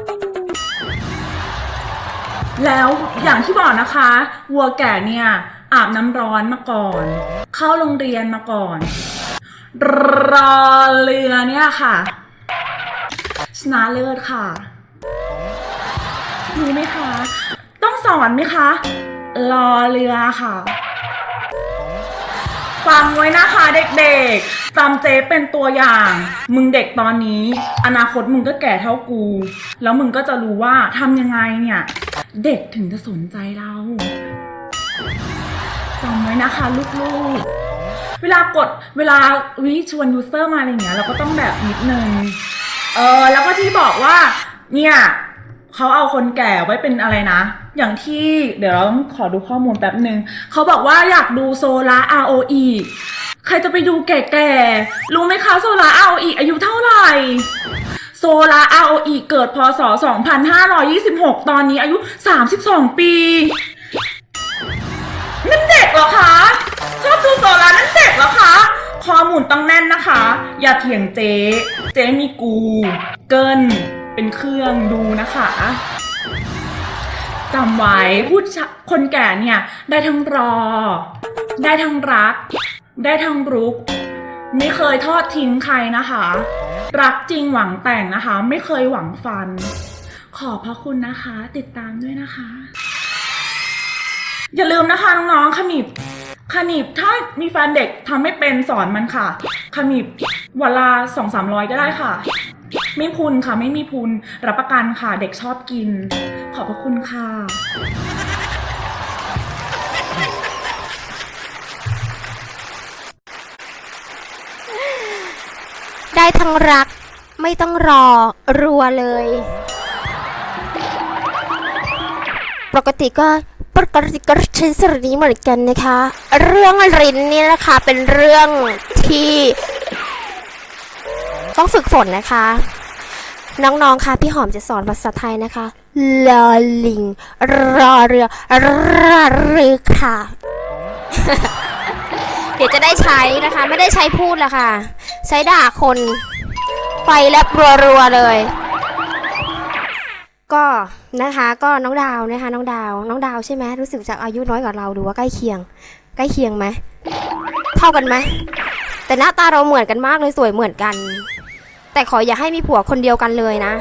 แล้วอย่างที่บอกนะคะวัวแก่เนี่ยอาบน้ำร้อนมาก่อนเข้าโรงเรียนมาก่อนรอเรือเนี่ยค่ะชนะเลิศค่ะรู้ไหมคะต้องสอนไหมคะรอเรือค่ะฟังไว้นะคะเด็กๆจำเจ๊เป็นตัวอย่าง มึงเด็กตอนนี้อนาคตมึงก็แก่เท่ากูแล้วมึงก็จะรู้ว่าทำยังไงเนี่ยเด็กถึงจะสนใจเราจำไว้นะคะลูกๆเวลวิชวนยูเซอร์มาอะไรเงี้ยเราก็ต้องแบบนิดนึงแล้วก็ที่บอกว่าเนี่ยเขาเอาคนแก่ไว้เป็นอะไรนะอย่างที่เดี๋ยวเราขอดูข้อมูลแป๊บนึงเขาบอกว่าอยากดูโซลา ROE ใครจะไปดูแก่ๆรู้ไหมคะโซลา ROE อายุเท่าไหร่โซลา ROE เกิดพศ 2526 ตอนนี้อายุ32 ปีนั่นเด็กเหรอคะชอบดูโซลานั่นเด็กเหรอคะข้อมูลต้องแน่นนะคะอย่าเถียงเจ๊มีกูเกินเป็นเครื่องดูนะคะจำไว้คนแก่เนี่ยได้ทั้งรอได้ทั้งรักได้ทั้งรุกไม่เคยทอดทิ้งใครนะคะรักจริงหวังแต่งนะคะไม่เคยหวังฟันขอบพระคุณนะคะติดตามด้วยนะคะอย่าลืมนะคะน้องๆขมิบถ้ามีแฟนเด็กทำไม่เป็นสอนมันค่ะขมิบวันละ 200-300 ก็ได้ค่ะไม่พุนค่ะไม่มีพุนรับประกันค่ะเด็กชอบกินขอบพระคุณค่ะได้ทั้งรักไม่ต้องรอรัวเลยปกติก็ใช้สระนี้เหมือนกันนะคะเรื่องรินนี่นะคะเป็นเรื่องที่ต้องฝึกฝนนะคะน้องๆค่ะพี่หอมจะสอนภาษาไทยนะคะลอลิงรอเรือค่ะ เดี๋ยวจะได้ใช้นะคะไม่ได้ใช้พูดละค่ะใช้ด่าคนไฟแลบรัวๆเลยก็นะคะก็น้องดาวนะคะน้องดาวใช่ไหมรู้สึกจะอายุน้อยกว่าเราดูว่าใกล้เคียงไหมเท่ากันไหมแต่หน้าตาเราเหมือนกันมากเลยสวยเหมือนกันแต่ขออย่าให้มีผัวคนเดียวกันเลยนะ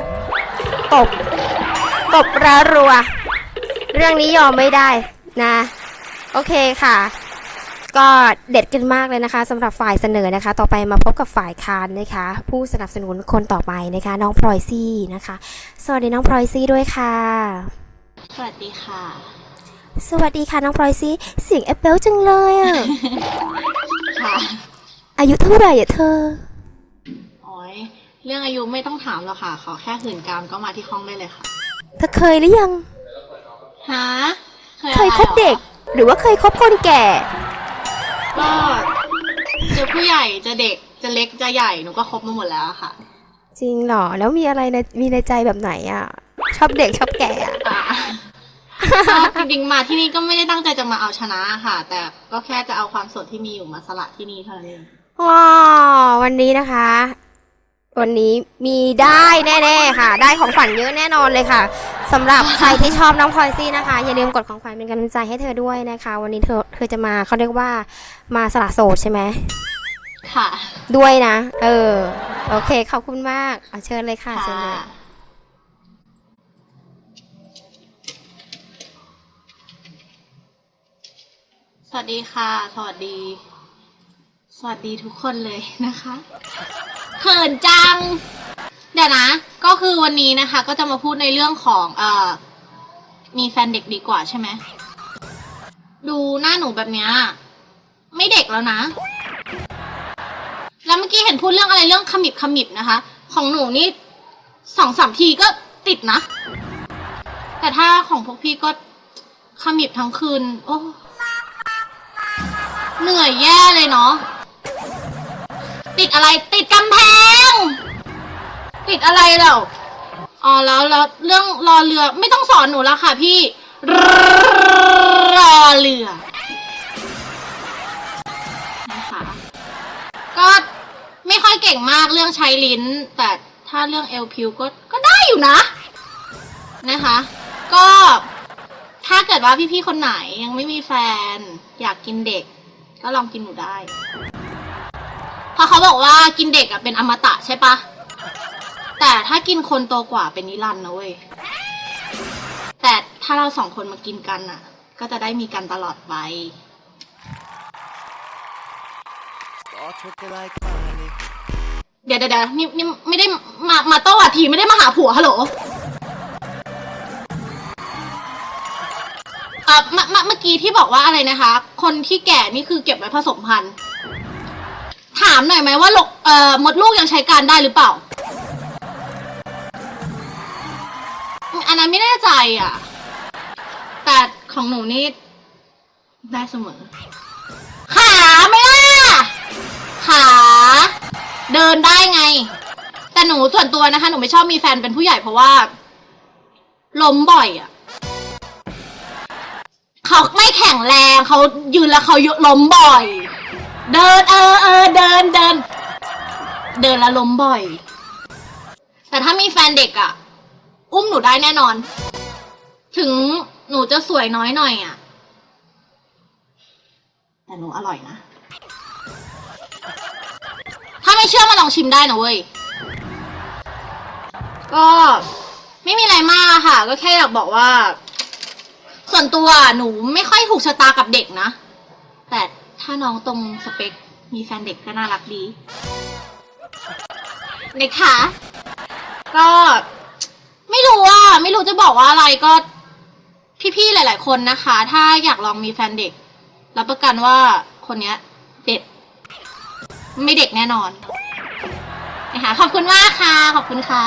ตบรัวเรื่องนี้ยอมไม่ได้นะโอเคค่ะก็เด็ดกันมากเลยนะคะสำหรับฝ่ายเสนอนะคะต่อไปมาพบกับฝ่ายค้านนะคะผู้สนับสนุนคนต่อไปนะคะน้องพลอยซี่นะคะสวัสดีน้องพลอยซี่ด้วยค่ะสวัสดีค่ะสวัสดีค่ะน้องพลอยซี่เสียงแอปเปิลจังเลยอ่ะค่ะอายุเท่าไหร่อ่ะเธอโอ้ยเรื่องอายุไม่ต้องถามหรอกค่ะขอแค่หื่นกามก็มาที่ห้องได้เลยค่ะเธอเคยหรือยังฮะเคยคบเด็กหรือว่าเคยคบคนแก่ก็จะผู้ใหญ่จะเด็กจะเล็กจะใหญ่หนูก็คบมาหมดแล้วค่ะจริงเหรอแล้วมีอะไรในใจแบบไหนอ่ะชอบเด็กชอบแก่อ่ะจริงๆมาที่นี่ก็ไม่ได้ตั้งใจจะมาเอาชนะค่ะแต่ก็แค่จะเอาความสดที่มีอยู่มาสละที่นี่เท่านั้นเองว้าวันนี้นะคะวันนี้มีได้แน่ๆค่ะได้ของขวัญเยอะแน่นอนเลยค่ะสำหรับใครที่ชอบน้องพลอยซี่นะคะอย่าลืมกดของขวัญเป็นกำลังใจให้เธอด้วยนะคะวันนี้เธอจะมาเขาเรียกว่ามาสละโสดใช่ไหมค่ะด้วยนะโอเคขอบคุณมากเชิญเลยค่ะเชิญเลยสวัสดีค่ะสวัสดีทุกคนเลยนะคะเขินจังเดี๋ยวนะก็คือวันนี้นะคะก็จะมาพูดในเรื่องของมีแฟนเด็กดีกว่าใช่ไหมดูหน้าหนูแบบเนี้ยไม่เด็กแล้วนะแล้วเมื่อกี้เห็นพูดเรื่องอะไรเรื่องขมิบนะคะของหนูนี่ 2-3 ทีก็ติดนะแต่ถ้าของพวกพี่ก็ขมิบทั้งคืนโอ้เหนื่อยแย่เลยเนาะติดอะไรติดกำแพงติดอะไรแล้วอ๋อแล้วเรื่องรอเรือไม่ต้องสอนหนูแล้วค่ะพี่รอเรือนะคะก็ไม่ค่อยเก่งมากเรื่องใช้ลิ้นแต่ถ้าเรื่องเอลพิวก็ได้อยู่นะนะคะก็ถ้าเกิดว่าพี่ๆคนไหนยังไม่มีแฟนอยากกินเด็กก็ลองกินหนูได้เพราะเขาบอกว่ากินเด็กอะเป็นอมตะใช่ปะแต่ถ้ากินคนโตกว่าเป็นนิรันดร์นะเว้ยแต่ถ้าเรา2 คนมากินกันอะก็จะได้มีกันตลอดไปเดี๋ยวนี่ไม่ได้มาโต้อะทีไม่ได้มาหาผัวฮัลโหลเมื่อกี้ที่บอกว่าอะไรนะคะคนที่แก่นี่คือเก็บไว้ผสมพันธุ์ถามหน่อยไหมว่ามดลูกยังใช้การได้หรือเปล่าอันนั้นไม่แน่ใจอ่ะแต่ของหนูนี่ได้เสมอขาไม่ล่ะขาเดินได้ไงแต่หนูส่วนตัวนะคะหนูไม่ชอบมีแฟนเป็นผู้ใหญ่เพราะว่าล้มบ่อยอ่ะเขาไม่แข็งแรงเขายืนแล้วเขาล้มบ่อยเดินเดินแล้วล้มบ่อยแต่ถ้ามีแฟนเด็กอ่ะอุ้มหนูได้แน่นอนถึงหนูจะสวยน้อยหน่อยอ่ะแต่หนูอร่อยนะถ้าไม่เชื่อมาลองชิมได้นะเว้ยก็ไม่มีอะไรมากค่ะก็แค่อยากบอกว่าส่วนตัวหนูไม่ค่อยถูกชะตากับเด็กนะแต่ถ้าน้องตรงสเปคมีแฟนเด็กก็น่ารักดีนะคะก็ไม่รู้จะบอกว่าอะไรก็พี่ๆหลายๆคนนะคะถ้าอยากลองมีแฟนเด็กรับประกันว่าคนเนี้ยเด็ดไม่เด็กแน่นอนนะคะขอบคุณมากค่ะขอบคุณค่ะ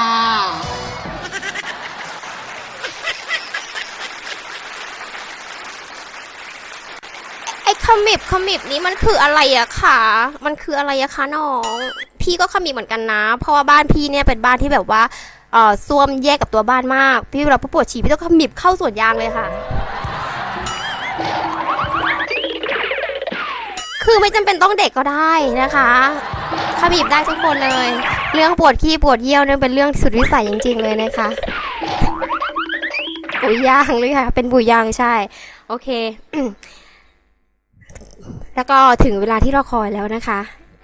ไอ้ขมิบนี้มันคืออะไรอะคะมันคืออะไรอะคะน้องพี่ก็ขมิบเหมือนกันนะเพราะว่าบ้านพี่เนี่ยเป็นบ้านที่แบบว่าส้วมแยกกับตัวบ้านมากพี่เวลาผู้ปวดฉี่พี่ต้องขมิบเข้าสวนยางเลยค่ะคือไม่จำเป็นต้องเด็กก็ได้นะคะขมิบได้ทุกคนเลยเรื่องปวดขี้ปวดเยี่ยวเนี่ยเป็นเรื่องสุดวิสัยจริงๆเลยนะคะบุยยางเลยค่ะเป็นบุยยางใช่โอเคแล้วก็ถึงเวลาที่รอคอยแล้วนะคะ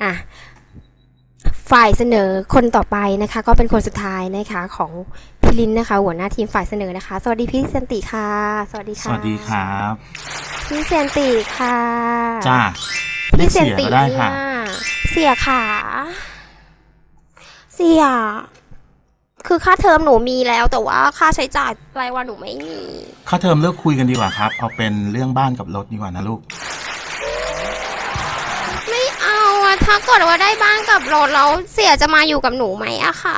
ฝ่ายเสนอคนต่อไปนะคะก็เป็นคนสุดท้ายนะคะของพี่ลินนะคะหัวหน้าทีมฝ่ายเสนอนะคะสวัสดีพี่เซนติค่ะสวัสดีค่ะสวัสดีครับพี่เซนติค่ะจ้าพี่เซนติได้ค่ะเสียค่ะเสียคือค่าเทอมหนูมีแล้วแต่ว่าค่าใช้จ่ายรายวันหนูไม่มีค่าเทอมเลิกคุยกันดีกว่าครับเอาเป็นเรื่องบ้านกับรถดีกว่านะลูกไม่เอาอะถ้าเกิดว่าได้บ้านกับรถแล้วเสียจะมาอยู่กับหนูไหมอะค่ะ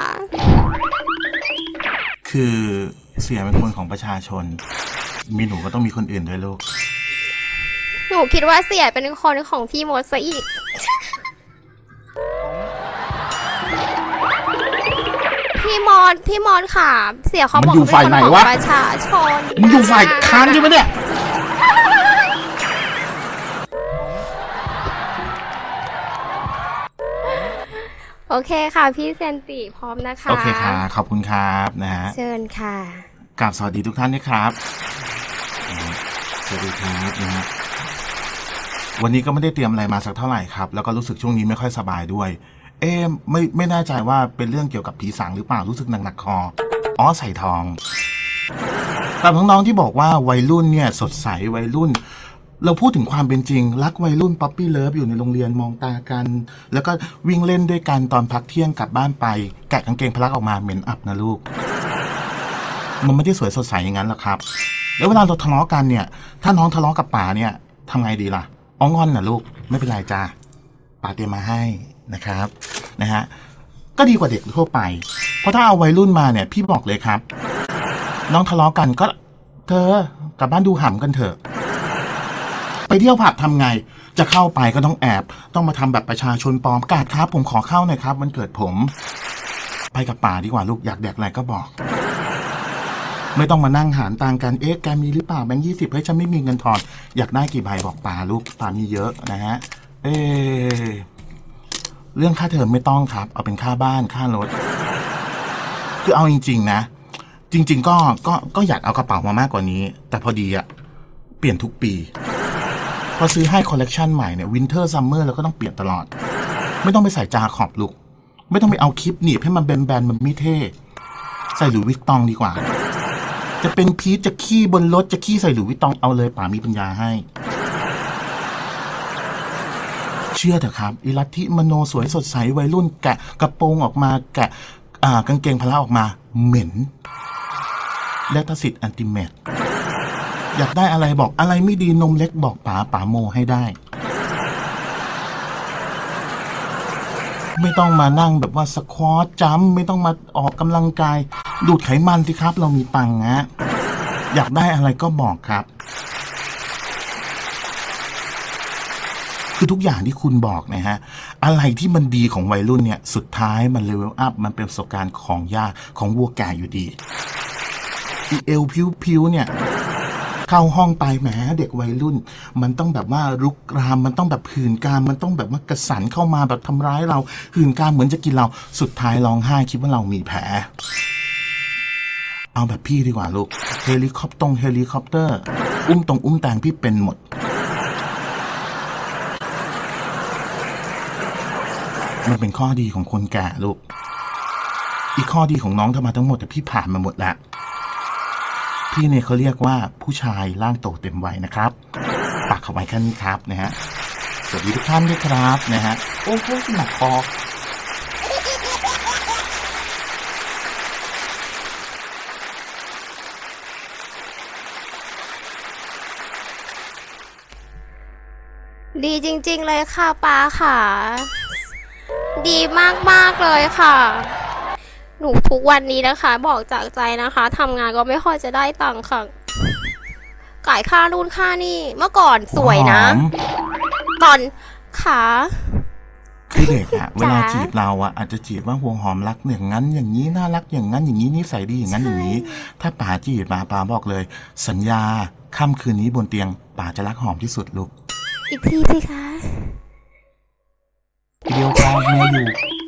คือเสียเป็นคนของประชาชนมีหนูก็ต้องมีคนอื่นด้วยลูกหนูคิดว่าเสียเป็นคนของพี่มดซะอีกพี่มอนค่ะเสียเขาบอกเป็นคนของประชาชนมึงอยู่ฝ่ายค้านใช่ไหมเนี่ยโอเคค่ะพี่เซนติพร้อมนะคะโอเคค่ะขอบคุณครับนะฮะเชิญค่ะกราบสวัสดีทุกท่านนะครับสวัสดีครับนะฮะวันนี้ก็ไม่ได้เตรียมอะไรมาสักเท่าไหร่ครับแล้วก็รู้สึกช่วงนี้ไม่ค่อยสบายด้วยไม่แน่ใจว่าเป็นเรื่องเกี่ยวกับผีสางหรือเปล่ารู้สึกหนักคอใส่ทองกับน้องๆที่บอกว่าวัยรุ่นเนี่ยสดใสวัยรุ่นเราพูดถึงความเป็นจริงรักวัยรุ่นป๊อปปี้เลิฟอยู่ในโรงเรียนมองตากันแล้วก็วิ่งเล่นด้วยกันตอนพักเที่ยงกลับบ้านไปแกะกางเกงพลักออกมาเหม็นอับนะลูกมันไม่ได้สวยสดใสอย่างนั้นหรอกครับแล้วเวลาเราทะเลาะกันเนี่ยถ้าน้องทะเลาะกับป๋าเนี่ยทำไงดีล่ะอ้องอนนะลูกไม่เป็นไรจ้าป๋าเตรียมมาให้นะครับนะฮะก็ดีกว่าเด็กทั่วไปเพราะถ้าเอาวัยรุ่นมาเนี่ยพี่บอกเลยครับน้องทะเลาะกันก็เธอกลับบ้านดูห่ำกันเถอะไปเที่ยวผับทำไงจะเข้าไปก็ต้องแอบต้องมาทำแบบประชาชนปลอมกาดครับผมขอเข้าหน่อยครับมันเกิดผมไปกับป๋าดีกว่าลูกอยากแดกอะไรก็บอกไม่ต้องมานั่งหารตังกันแกมีหรือเปล่าแบงค์20เฮ้ยฉันไม่มีเงินทอนอยากได้กี่ใบบอกป๋าลูกป๋ามีเยอะนะฮะเรื่องค่าเทอมไม่ต้องครับเอาเป็นค่าบ้านค่ารถคือเอาจริงๆนะจริงๆก็อยากเอากระเป๋ามามากกว่านี้แต่พอดีอะเปลี่ยนทุกปีพอซื้อให้คอลเลกชันใหม่เนี่ยวินเทอร์ซัมเมอร์แล้วก็ต้องเปลี่ยนตลอดไม่ต้องไปใส่จาขอบลูกไม่ต้องไปเอาคลิปหนีบให้มันแบนๆมันไม่เท่ใส่หลุยส์วิตตองดีกว่าจะเป็นพีชจะขี้บนรถจะขี้ใส่หลุยส์วิตตองเอาเลยป๋ามีปัญญาให้ชชื่อเถอะครับอีลัทธิมโนสวยสดใสวัยรุ่นแกะกระโปรงออกมาแกะกางเกงพละออกมาเหม็นและทสิทธิ์อันติเมตอยากได้อะไรบอกอะไรไม่ดีนมเล็กบอกป๋าโมให้ได้ไม่ต้องมานั่งแบบว่าสควอตจัมป์ไม่ต้องมาออกกำลังกายดูดไขมันสิครับเรามีตังค์นะอยากได้อะไรก็บอกครับคือทุกอย่างที่คุณบอกนะฮะอะไรที่มันดีของวัยรุ่นเนี่ยสุดท้ายมันเลเวลอัพมันเป็นประสบการณ์ของย่าของวัวแก่อยู่ดีอีเอลผิวเนี่ยเข้าห้องไปแหมเด็กวัยรุ่นมันต้องแบบว่ารุกรามมันต้องแบบหื่นกามมันต้องแบบว่ากระสันเข้ามาแบบทำร้ายเราหื่นกามเหมือนจะกินเราสุดท้ายร้องไห้คิดว่าเรามีแผลเอาแบบพี่ดีกว่าลูกเฮลิคอปเตอร์อุ้มแตงพี่เป็นหมดมันเป็นข้อดีของคนแก่ลูกอีกข้อดีของน้องทำมาทั้งหมดแต่พี่ผ่านมาหมดแล้วพี่เนี่ยเขาเรียกว่าผู้ชายร่างโตเต็มวัยนะครับฝากเขาไว้แค่นี้ครับนะฮะสวัสดีทุกท่านด้วยครับนะฮะโอ้โหหนักคอดีจริงๆเลยค่ะป้าค่ะดีมากๆเลยค่ะหนูทุกวันนี้นะคะบอกจากใจนะคะทำงานก็ไม่ค่อยจะได้ตังค์ค่ะจ่ายค่านู่นค่านี่เมื่อก่อนสวยนะตอนขาคือเด็กอะเวลาจีบเราอะอาจจะจีบว่าหัวหอมรักอย่างนั้นอย่างนี้น่ารักอย่างนั้นอย่างนี้นิสัยดีอย่างนั้นอย่างนี้ถ้าป๋าจีบป๋าบอกเลยสัญญาค่ำคืนนี้บนเตียงป๋าจะรักหอมที่สุดลูกอีกทีสิคะเดียวกันแม่อยู่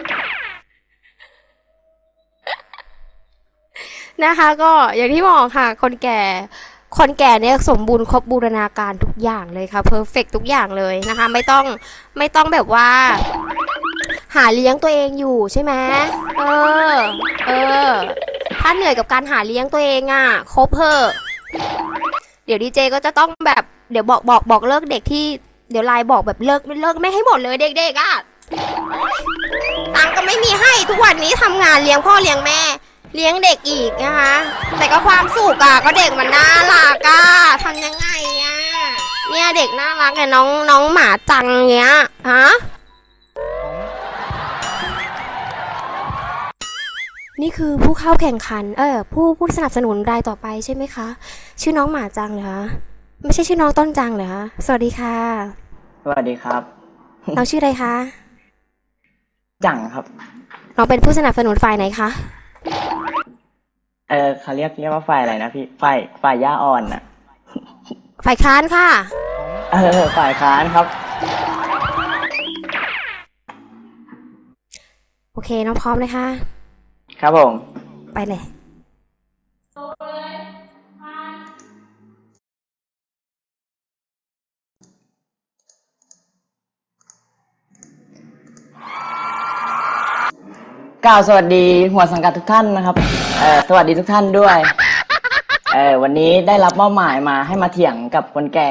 นะคะก็อย่างที่บอกค่ะคนแก่เนี่ยสมบูรณ์ครบบูรณาการทุกอย่างเลยค่ะเพอร์เฟกต์ทุกอย่างเลยนะคะไม่ต้องแบบว่าหาเลี้ยงตัวเองอยู่ใช่ไหมถ้าเหนื่อยกับการหาเลี้ยงตัวเองอ่ะครบเพอเดี๋ยวดีเจก็จะต้องแบบเดี๋ยวบอกเลิกเด็กที่เดี๋ยวไลน์บอกแบบเลิกไม่ให้หมดเลยเด็กๆอ่ะตังก็ไม่มีให้ทุกวันนี้ทำงานเลี้ยงพ่อเลี้ยงแม่เลี้ยงเด็กอีกนะคะแต่ก็ความสุขอ่ะก็เด็กมันน่ารักอ่ะทำยังไงอ่ะเนี่ยเด็กน่ารักเนี่ยน้องหมาจังเงี้ยฮะนี่คือผู้เข้าแข่งขันผู้สนับสนุนรายต่อไปใช่ไหมคะชื่อน้องหมาจังเหรอคะไม่ใช่ชื่อน้องต้นจังเหรอคะสวัสดีค่ะสวัสดีครับน้องชื่ออะไรคะจังครับน้องเป็นผู้สนับสนุนฝ่ายไหนคะเขาเรียกว่าฝ่ายอะไรนะพี่ฝ่ายย่าอ่อนน่ะฝ่ายค้านค่ะฝ่ายค้านครับโอเคน้องพร้อมเลยค่ะครับผมไปเลยกล่าวสวัสดีหัวสังกัดทุกท่านนะครับสวัสดีทุกท่านด้วยวันนี้ได้รับมอบหมายมาให้มาเถียงกับคนแก่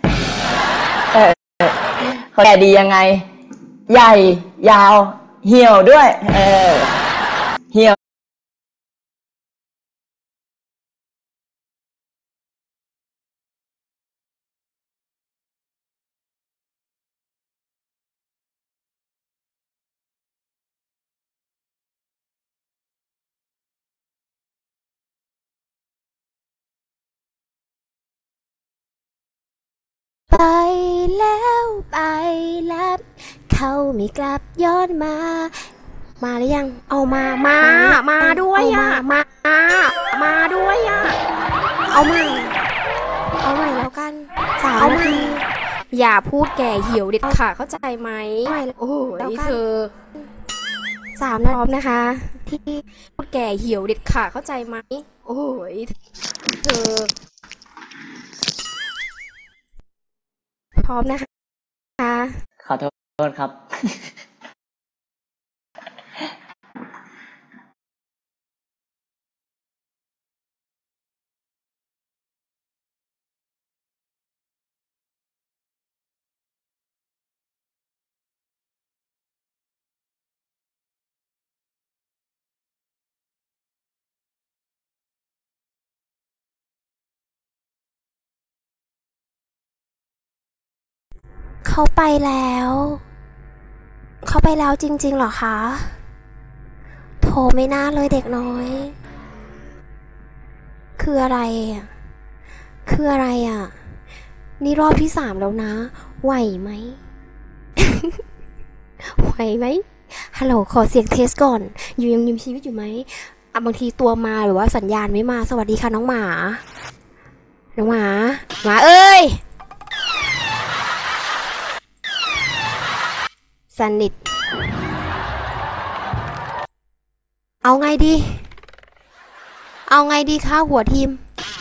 คนแก่ดียังไงใหญ่ยาวเหี่ยวด้วยเหี่ยวไปแล้วเขาไม่กลับย้อนมาหรือยังเอามาด้วยอ่ะมาด้วยอ่ะเอาใหม่แล้วกัน3 นาทีอย่าพูดแก่เหี่ยวเด็ดขาดเข้าใจไหมโอ้ยเธอ3 นาทีพร้อมนะคะที่พูดแก่เหี่ยวเด็ดขาดเข้าใจไหมโอ้ยเธอพร้อมนะคะขอโทษครับเขาไปแล้วจริงๆเหรอคะโทรไม่น่าเลยเด็กน้อยคืออะไรอ่ะนี่รอบที่3แล้วนะไหวไหม ไหวไหมฮัลโหลขอเสียงเทสก่อนยังมีชีวิตอยู่ไหมบางทีตัวมาหรือว่าสัญญาณไม่มาสวัสดีค่ะน้องหมาเอ้ยสนิทเอาไงดีคะหัวทีม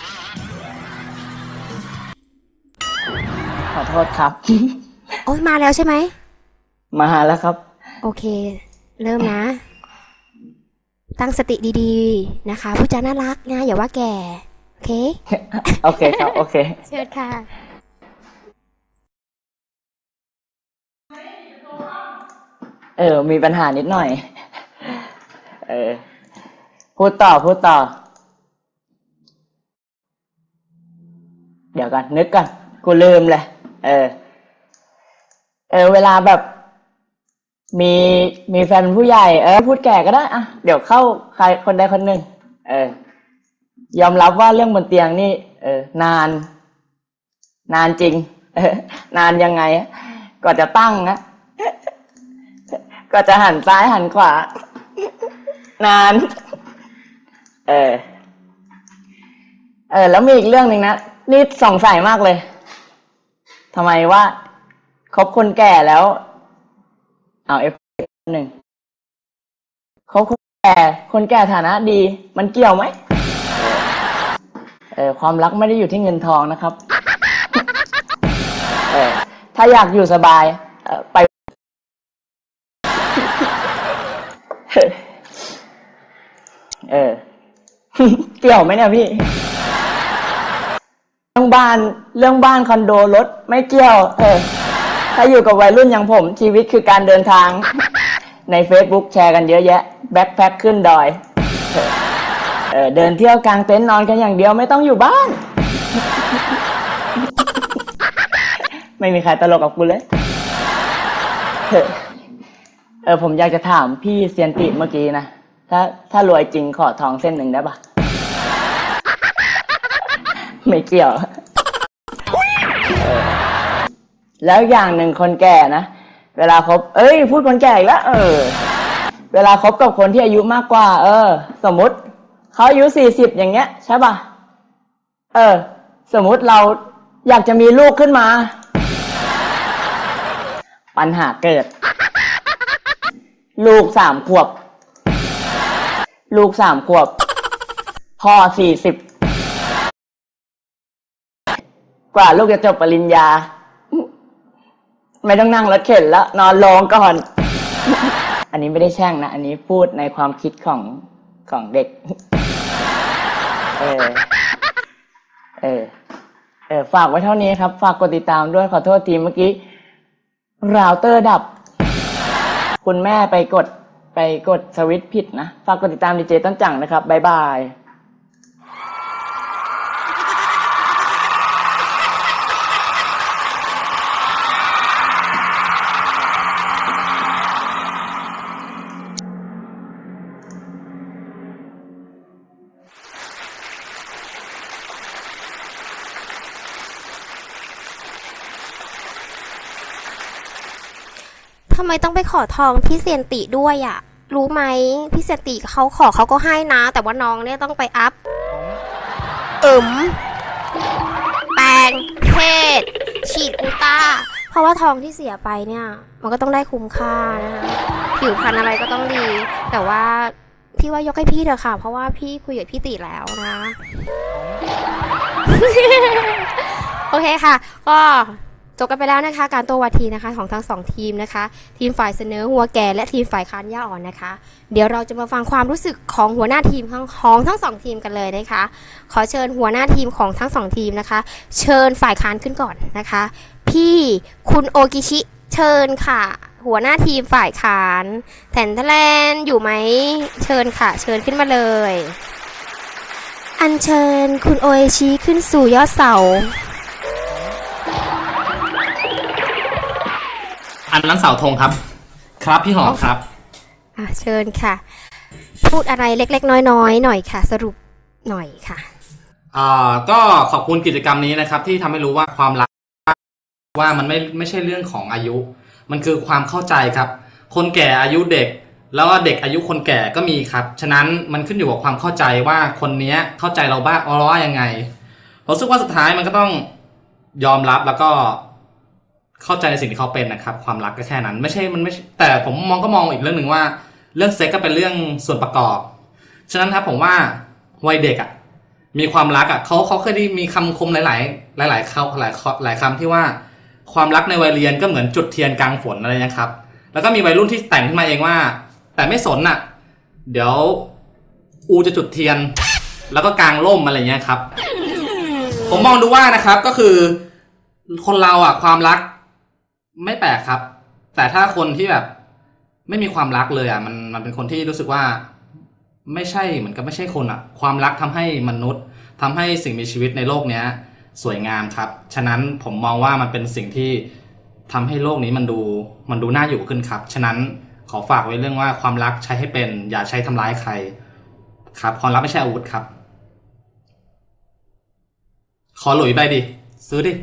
ขอโทษครับโอ๊ยมาแล้วใช่ไหมมาแล้วครับโอเคเริ่มนะตั้งสติดีๆนะคะพูดจาน่ารักนะอย่าว่าแก่โอเคโอเคครับโอเคเชิญค่ะมีปัญหานิดหน่อยพูดต่อเดี๋ยวกันนึกกันกูลืมเลยเวลาแบบมีแฟนผู้ใหญ่พูดแก่ก็ได้อะเดี๋ยวเข้าใครคนใดคนหนึ่งยอมรับว่าเรื่องบนเตียงนี่นานจริงนานยังไงกว่าจะตั้งนะก็จะหันซ้ายหันขวานานแล้วมีอีกเรื่องหนึ่งนะนี่สงสัยมากเลยทำไมว่าคบคนแก่แล้วเอาหนึ่งคบคนแก่ฐานะดีมันเกี่ยวไหมความรักไม่ได้อยู่ที่เงินทองนะครับถ้าอยากอยู่สบายไปเกี่ยวไหมเนี่ยพี่เรื่องบ้านคอนโดรถไม่เกี่ยวถ้าอยู่กับวัยรุ่นอย่างผมชีวิตคือการเดินทางใน Facebook แชร์กันเยอะแยะแบ็คแพ็คขึ้นดอยเดินเที่ยวกลางเต็นท์นอนกันอย่างเดียวไม่ต้องอยู่บ้าน ไม่มีใครตลกกับกูเลยผมอยากจะถามพี่เซียนติเมื่อกี้นะถ้ารวยจริงขอทองเส้นหนึ่งได้ปะไม่เกี่ยวแล้วอย่างหนึ่งคนแก่นะเวลาคบพูดคนแก่อีกแล้วเวลาคบกับคนที่อายุมากกว่าสมมุติเขาอายุ40อย่างเงี้ยใช่ป่ะสมมุติเราอยากจะมีลูกขึ้นมาปัญหาเกิดลูก3 ขวบพ่อ40กว่าลูกจะจบปริญญาไม่ต้องนั่งรถเข็นแล้วนอนโรงก่อน อันนี้ไม่ได้แช่งนะอันนี้พูดในความคิดของเด็กฝากไว้เท่านี้ครับฝากกดติดตามด้วยขอโทษทีเมื่อกี้ราวเตอร์ดับคุณแม่ไปกดสวิตช์ผิดนะฝากกดติดตามดีเจต้นจังนะครับบ๊ายบายทำไมต้องไปขอทองพี่เซียนติด้วยอ่ะรู้ไหมพี่เซียนติเขาขอเขาก็ให้นะแต่ว่าน้องเนี่ยต้องไปอัพแปรงเทศฉีดกูต้าเพราะว่าทองที่เสียไปเนี่ยมันก็ต้องได้คุ้มค่านะคะผิวพรรณอะไรก็ต้องดีแต่ว่าพี่ว่ายกให้พี่เถอะค่ะเพราะว่าพี่คุยกับพี่ติแล้วนะ โอเคค่ะก็จบกันไปแล้วนะคะการโต้วาทีนะคะของทั้ง2ทีมนะคะทีมฝ่ายเสนอหัวแก่และทีมฝ่ายค้านย่าอ่อนนะคะเดี๋ยวเราจะมาฟังความรู้สึกของหัวหน้าทีมของทั้ง2ทีมกันเลยนะคะขอเชิญหัวหน้าทีมของทั้ง2ทีมนะคะเชิญฝ่ายค้านขึ้นก่อนนะคะพี่คุณโอกิชิเชิญค่ะหัวหน้าทีมฝ่ายค้านแทนทแลนอยู่ไหมเชิญค่ะเชิญขึ้นมาเลยอัญเชิญคุณโอเอชิขึ้นสู่ยอดเสาอันนั้นเสาธงครับครับพี่หอมครับเชิญค่ะพูดอะไรเล็กๆน้อยๆหน่อยค่ะสรุปหน่อยค่ะก็ขอบคุณกิจกรรมนี้นะครับที่ทำให้รู้ว่าความรักว่ามันไม่ใช่เรื่องของอายุมันคือความเข้าใจครับคนแก่อายุเด็กแล้วก็เด็กอายุคนแก่ก็มีครับฉะนั้นมันขึ้นอยู่กับความเข้าใจว่าคนนี้เข้าใจเราบ้างเราว่ายังไงผมรู้สึกว่าสุดท้ายมันก็ต้องยอมรับแล้วก็เข้าใจในสิ่งที่เขาเป็นนะครับความรักก็แค่นั้นไม่ใช่แต่ผมมองอีกเรื่องหนึ่งว่าเรื่องเซ็กก็เป็นเรื่องส่วนประกอบฉะนั้นครับผมว่าวัยเด็กมีความรักเขาเคยได้มีคำคมหลายคำที่ว่าความรักในวัยเรียนก็เหมือนจุดเทียนกลางฝนอะไรนะครับแล้วก็มีวัยรุ่นที่แต่งขึ้นมาเองว่าแต่ไม่สนเดี๋ยวอูจะจุดเทียนแล้วก็กางร่มอะไรเงี้ยครับผมมองดูว่านะครับก็คือคนเราความรักไม่แปลกครับแต่ถ้าคนที่แบบไม่มีความรักเลยมันเป็นคนที่รู้สึกว่าไม่ใช่เหมือนกับไม่ใช่คนความรักทำให้มนุษย์ทำให้สิ่งมีชีวิตในโลกนี้สวยงามครับฉะนั้นผมมองว่ามันเป็นสิ่งที่ทำให้โลกนี้มันดูน่าอยู่ขึ้นครับฉะนั้นขอฝากไว้เรื่องว่าความรักใช้ให้เป็นอย่าใช้ทำร้ายใครครับความรักไม่ใช่อาวุธครับขอหลุยไปดิซื้อดิ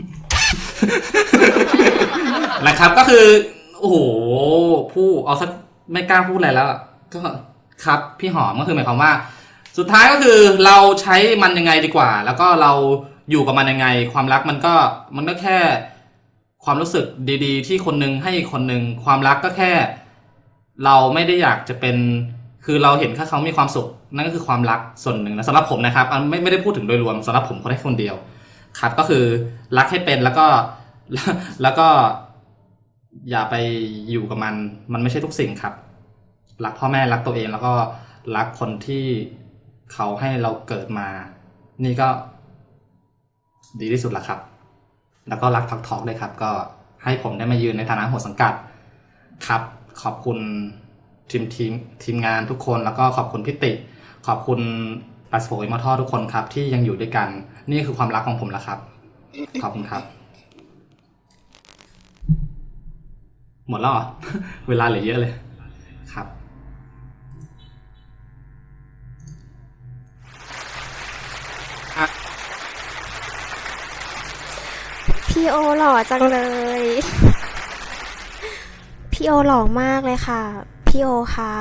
นะครับก็คือโอ้โหผู้เอาสักไม่กล้าพูดอะไรแล้วก็ครับพี่หอมก็คือหมายความว่าสุดท้ายก็คือเราใช้มันยังไงดีกว่าแล้วก็เราอยู่กับมันยังไงความรักมันก็แค่ความรู้สึกดีๆที่คนนึงให้คนนึงความรักก็แค่เราไม่ได้อยากจะเป็นคือเราเห็นแค่เขามีความสุขนั่นก็คือความรักส่วนหนึ่งนะสำหรับผมนะครับไม่ได้พูดถึงโดยรวมสำหรับผมคนแค่คนเดียวครับก็คือรักให้เป็นแล้วก็อย่าไปอยู่กับมันไม่ใช่ทุกสิ่งครับรักพ่อแม่รักตัวเองแล้วก็รักคนที่เขาให้เราเกิดมานี่ก็ดีที่สุดละครับแล้วก็รักทอกเลยครับก็ให้ผมได้มายืนในฐานะหัวสังกัดครับขอบคุณทีมงานทุกคนแล้วก็ขอบคุณพี่ติขอบคุณปัสโผยมอทอทุกคนครับที่ยังอยู่ด้วยกันนี่คือความรักของผมละครับขอบคุณครับหมดแล้วเหรอ เวลาเหลือเยอะเลยครับพี่โอหล่อจังเลยพี่โอหล่อมากเลยค่ะพี่โอคะ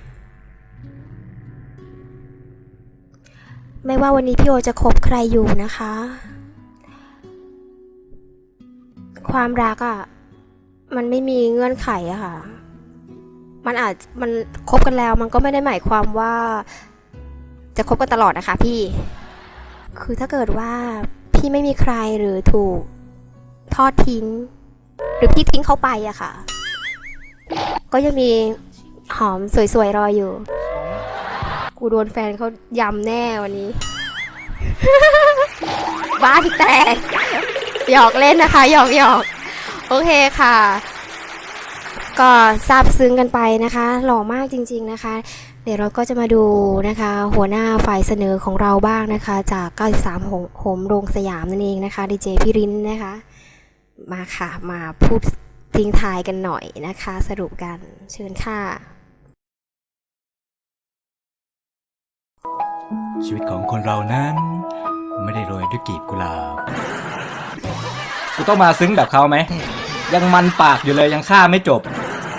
ไม่ว่าวันนี้พี่โอจะคบใครอยู่นะคะความรักมันไม่มีเงื่อนไขค่ะมันคบกันแล้วมันก็ไม่ได้หมายความว่าจะคบกันตลอดนะคะพี่คือถ้าเกิดว่าพี่ไม่มีใครหรือถูกทอดทิ้งหรือพี่ทิ้งเขาไปค่ะก็ยังมีหอมสวยๆรออยู่กูโดนแฟนเขายำแน่วันนี้ บ้านแตกหยอกเล่นนะคะหยอกโอเคค่ะก็ซาบซึ้งกันไปนะคะหล่อมากจริงๆนะคะเดี๋ยวเราก็จะมาดูนะคะหัวหน้าฝ่ายเสนอของเราบ้างนะคะจาก93โหมโรงสยามนั่นเองนะคะดีเจพี่รินนะคะมาค่ะมาพูดทิ้งท้ายกันหน่อยนะคะสรุปกันเชิญค่ะชีวิตของคนเรานั้นไม่ได้โรยด้วยกลีบกุหลาบกูต้องมาซึ้งแบบเขาไหมยังมันปากอยู่เลยยังฆ่าไม่จบ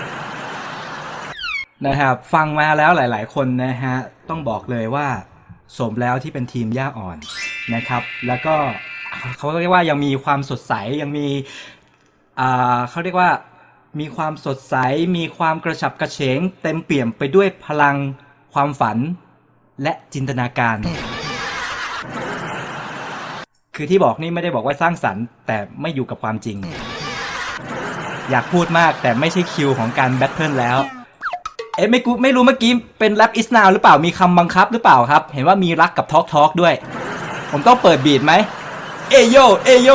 นะครับฟังมาแล้วหลายๆคนนะฮะต้องบอกเลยว่าสมแล้วที่เป็นทีมย่าอ่อนนะครับแล้วก็เขาเรียกว่ายังมีความสดใสยังมีเขาเรียกว่ามีความสดใสมีความกระฉับกระเฉงเต็มเปี่ยมไปด้วยพลังความฝันและจินตนาการคือที่บอกนี่ไม่ได้บอกว่าสร้างสรรค์แต่ไม่อยู่กับความจริงอยากพูดมากแต่ไม่ใช่คิวของการแบทเทิลแล้วไม่รู้เมื่อกี้เป็นแรปอิสนาวหรือเปล่ามีคำบังคับหรือเปล่าครับเห็นว่ามีรักกับทอล์กด้วยผมต้องเปิดบีทไหมเอโยเอโย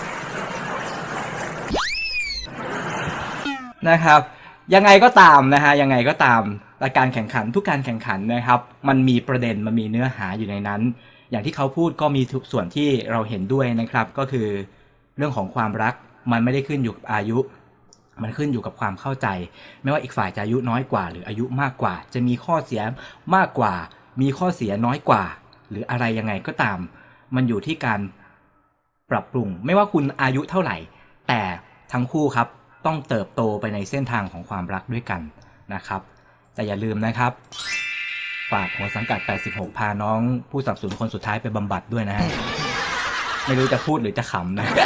นะครับยังไงก็ตามนะฮะยังไงก็ตามการแข่งขันทุกการแข่งขันนะครับมันมีประเด็นมันมีเนื้อหาอยู่ในนั้นอย่างที่เขาพูดก็มีทุกส่วนที่เราเห็นด้วยนะครับก็คือเรื่องของความรักมันไม่ได้ขึ้นอยู่กับอายุมันขึ้นอยู่กับความเข้าใจไม่ว่าอีกฝ่ายจะอายุน้อยกว่าหรืออายุมากกว่าจะมีข้อเสียมากกว่ามีข้อเสียน้อยกว่าหรืออะไรยังไงก็ตามมันอยู่ที่การปรับปรุงไม่ว่าคุณอายุเท่าไหร่แต่ทั้งคู่ครับต้องเติบโตไปในเส้นทางของความรักด้วยกันนะครับแต่อย่าลืมนะครับฝากหัวสังกัด86พาน้องผู้สนับสนุนคนสุดท้ายไปบำบัดด้วยนะฮะไม่รู้จะพูดหรือจะขำนะ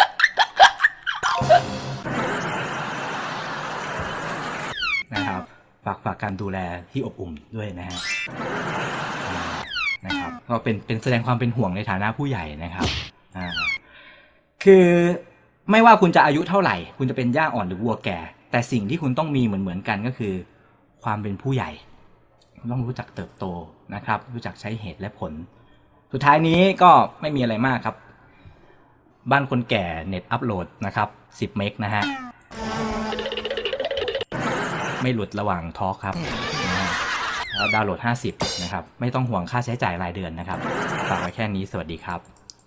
นะครับฝากการดูแลที่อบอุ่นด้วยนะฮะนะครับก็เป็นแสดงความเป็นห่วงในฐานะผู้ใหญ่นะครับคือไม่ว่าคุณจะอายุเท่าไหร่คุณจะเป็นย่าอ่อนหรือวัวแก่แต่สิ่งที่คุณต้องมีเหมือนกันก็คือความเป็นผู้ใหญ่ต้องรู้จักเติบโตนะครับรู้จักใช้เหตุและผลสุดท้ายนี้ก็ไม่มีอะไรมากครับบ้านคนแก่เน็ตอัปโหลดนะครับ10 เมกนะฮะไม่หลุดระหว่างทอล์คครับแล้วดาวน์โหลด50นะครับไม่ต้องห่วงค่าใช้จ่ายรายเดือนนะครับฝากไว้แค่นี้สวัสดีครับ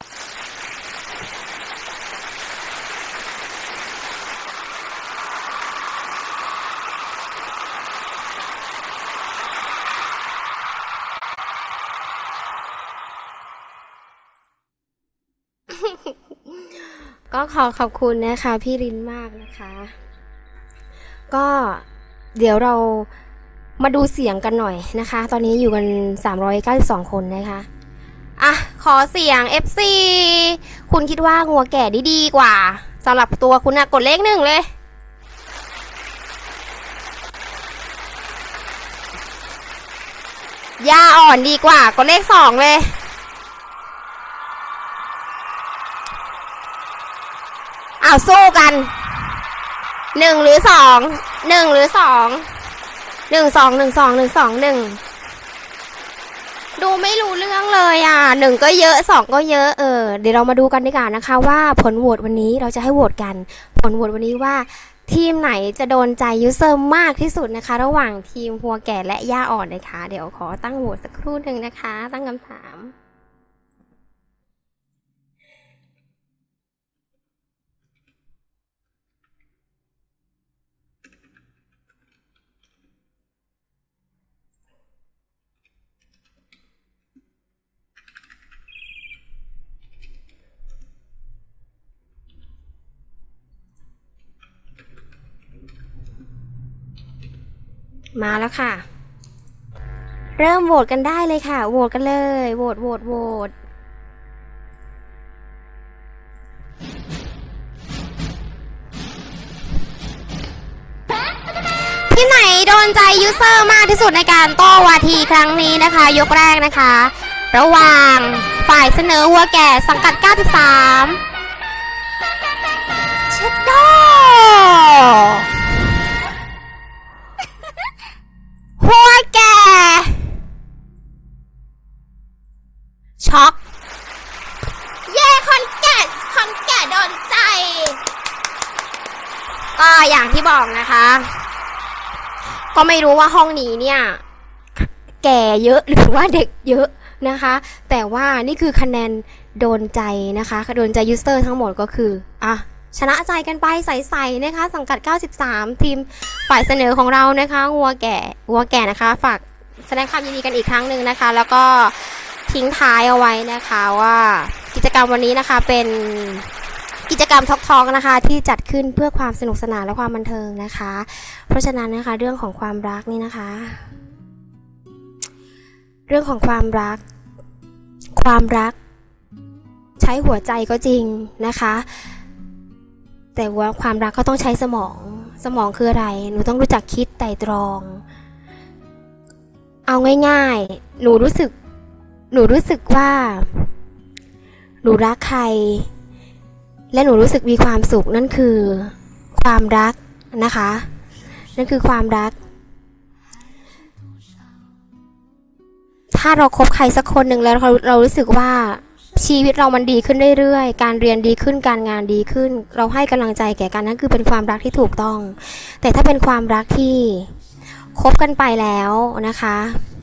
ก็ขอบคุณนะคะพี่รินมากนะคะก็เดี๋ยวเรามาดูเสียงกันหน่อยนะคะตอนนี้อยู่กัน392คนนะคะอ่ะขอเสียง FC คุณคิดว่างัวแก่ดีกว่าสำหรับตัวคุณนะกดเลข1เลยย่าอ่อนดีกว่ากดเลข2เลยเอาสู้กัน1หรือ2 1หรือ2 1 2 1 2 1 2 1ดูไม่รู้เรื่องเลยอ่ะ1ก็เยอะ2ก็เยอะเดี๋ยวเรามาดูกันดีกว่านะคะว่าผลโหวตวันนี้เราจะให้โหวตกันผลโหวตวันนี้ว่าทีมไหนจะโดนใจยูเซอร์มากที่สุดนะคะระหว่างทีมหัวแก่และย่าอ่อนนะคะเดี๋ยวขอตั้งโหวตสักครู่หนึ่งนะคะตั้งคำถามมาแล้วค่ะเริ่มโหวตกันได้เลยค่ะโหวตกันเลยโหวตที่ไหนโดนใจยูเซอร์มากที่สุดในการโต้วาทีครั้งนี้นะคะยกแรกนะคะระหว่างฝ่ายเสนอหัวแก่สังกัด93เช็ดโดหัวแก่ช็อกเย่คนแก่โดนใจก็อย่างที่บอกนะคะก็ไม่รู้ว่าห้องนี้เนี่ยแก่เยอะหรือว่าเด็กเยอะนะคะแต่ว่านี่คือคะแนนโดนใจนะคะโดนใจยูสเตอร์ทั้งหมดก็คือชนะใจกันไปใสๆนะคะสังกัด93ทีมฝ่ายเสนอของเรานะคะหัวแก่นะคะฝากแสดงความยินดีกันอีกครั้งหนึ่งนะคะแล้วก็ทิ้งท้ายเอาไว้นะคะว่ากิจกรรมวันนี้นะคะเป็นกิจกรรมทอล์กนะคะที่จัดขึ้นเพื่อความสนุกสนานและความบันเทิงนะคะเพราะฉะนั้นนะคะเรื่องของความรักนี่นะคะเรื่องของความรักใช้หัวใจก็จริงนะคะแต่ว่าความรักก็ต้องใช้สมองคืออะไรหนูต้องรู้จักคิดไตร่ตรองเอาง่ายๆหนูรู้สึกว่าหนูรักใครและหนูรู้สึกมีความสุขนั่นคือความรักนะคะนั่นคือความรักถ้าเราคบใครสักคนหนึ่งแล้วเรารู้สึกว่าชีวิตเรามันดีขึ้นเรื่อยๆการเรียนดีขึ้นการงานดีขึ้นเราให้กำลังใจแก่กันนั่นคือเป็นความรักที่ถูกต้องแต่ถ้าเป็นความรักที่คบกันไปแล้วนะคะ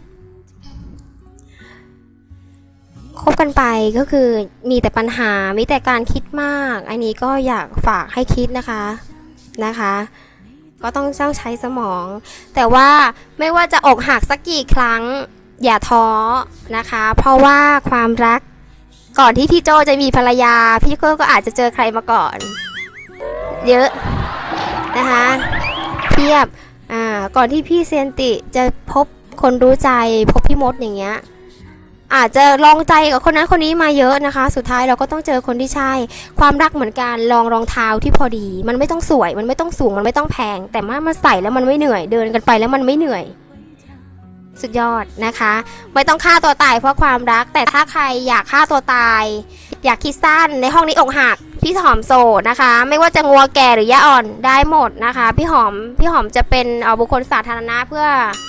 คบกันไปก็คือมีแต่ปัญหามีแต่การคิดมากอันนี้ก็อยากฝากให้คิดนะคะนะคะ ก็ต้องใช้สมอง แต่ว่าไม่ว่าจะอกหักสักกี่ครั้งอย่าท้อนะคะเพราะว่าความรักก่อนที่พี่โจจะมีภรรยาพี่ก็อาจจะเจอใครมาก่อนเยอะนะคะเทียบก่อนที่พี่เซียนติจะพบคนรู้ใจพบพี่มดอย่างเงี้ยอาจจะลองใจกับคนนั้นคนนี้มาเยอะนะคะสุดท้ายเราก็ต้องเจอคนที่ใช่ความรักเหมือนกันลองรองเท้าที่พอดีมันไม่ต้องสวยมันไม่ต้องสูงมันไม่ต้องแพงแต่มันใส่แล้วมันไม่เหนื่อยเดินกันไปแล้วมันไม่เหนื่อยสุดยอดนะคะไม่ต้องฆ่าตัวตายเพราะความรักแต่ถ้าใครอยากฆ่าตัวตายอยากคิดสั้นในห้องนี้อกหักพี่หอมโสดนะคะไม่ว่าจะงัวแก่หรือย่าอ่อนได้หมดนะคะพี่หอมจะเป็นบุคคลสาธารณะเพื่อ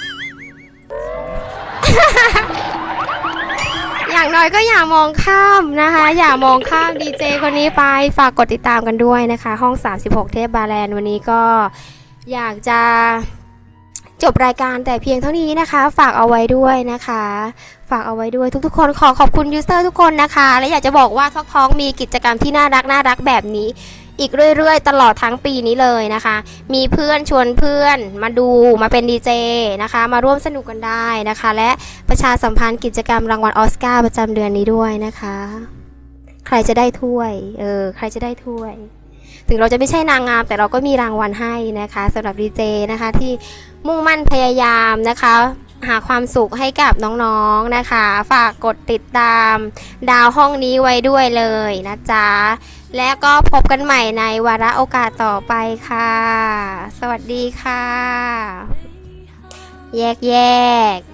อย่างน้อยก็อย่ามองข้ามนะคะอย่ามองข้ามดีเจคนนี้ไปฝากกดติดตามกันด้วยนะคะห้อง36เทพบาแลนด์วันนี้ก็อยากจะจบรายการแต่เพียงเท่านี้นะคะฝากเอาไว้ด้วยนะคะฝากเอาไว้ด้วยทุกๆคนขอบคุณยูเซอร์ทุกคนนะคะและอยากจะบอกว่าท็อกท้องมีกิจกรรมที่น่ารักแบบนี้อีกเรื่อยๆตลอดทั้งปีนี้เลยนะคะมีเพื่อนชวนเพื่อนมาดูมาเป็นดีเจนะคะมาร่วมสนุกกันได้นะคะและประชาสัมพันธ์กิจกรรมรางวัลออสการ์ประจำเดือนนี้ด้วยนะคะใครจะได้ถ้วยใครจะได้ถ้วยถึงเราจะไม่ใช่นางงามแต่เราก็มีรางวัลให้นะคะสำหรับดีเจนะคะที่มุ่งมั่นพยายามนะคะหาความสุขให้กับน้องๆนะคะฝากกดติดตามดาวห้องนี้ไว้ด้วยเลยนะจ๊ะและก็พบกันใหม่ในวาระโอกาสต่อไปค่ะสวัสดีค่ะแยก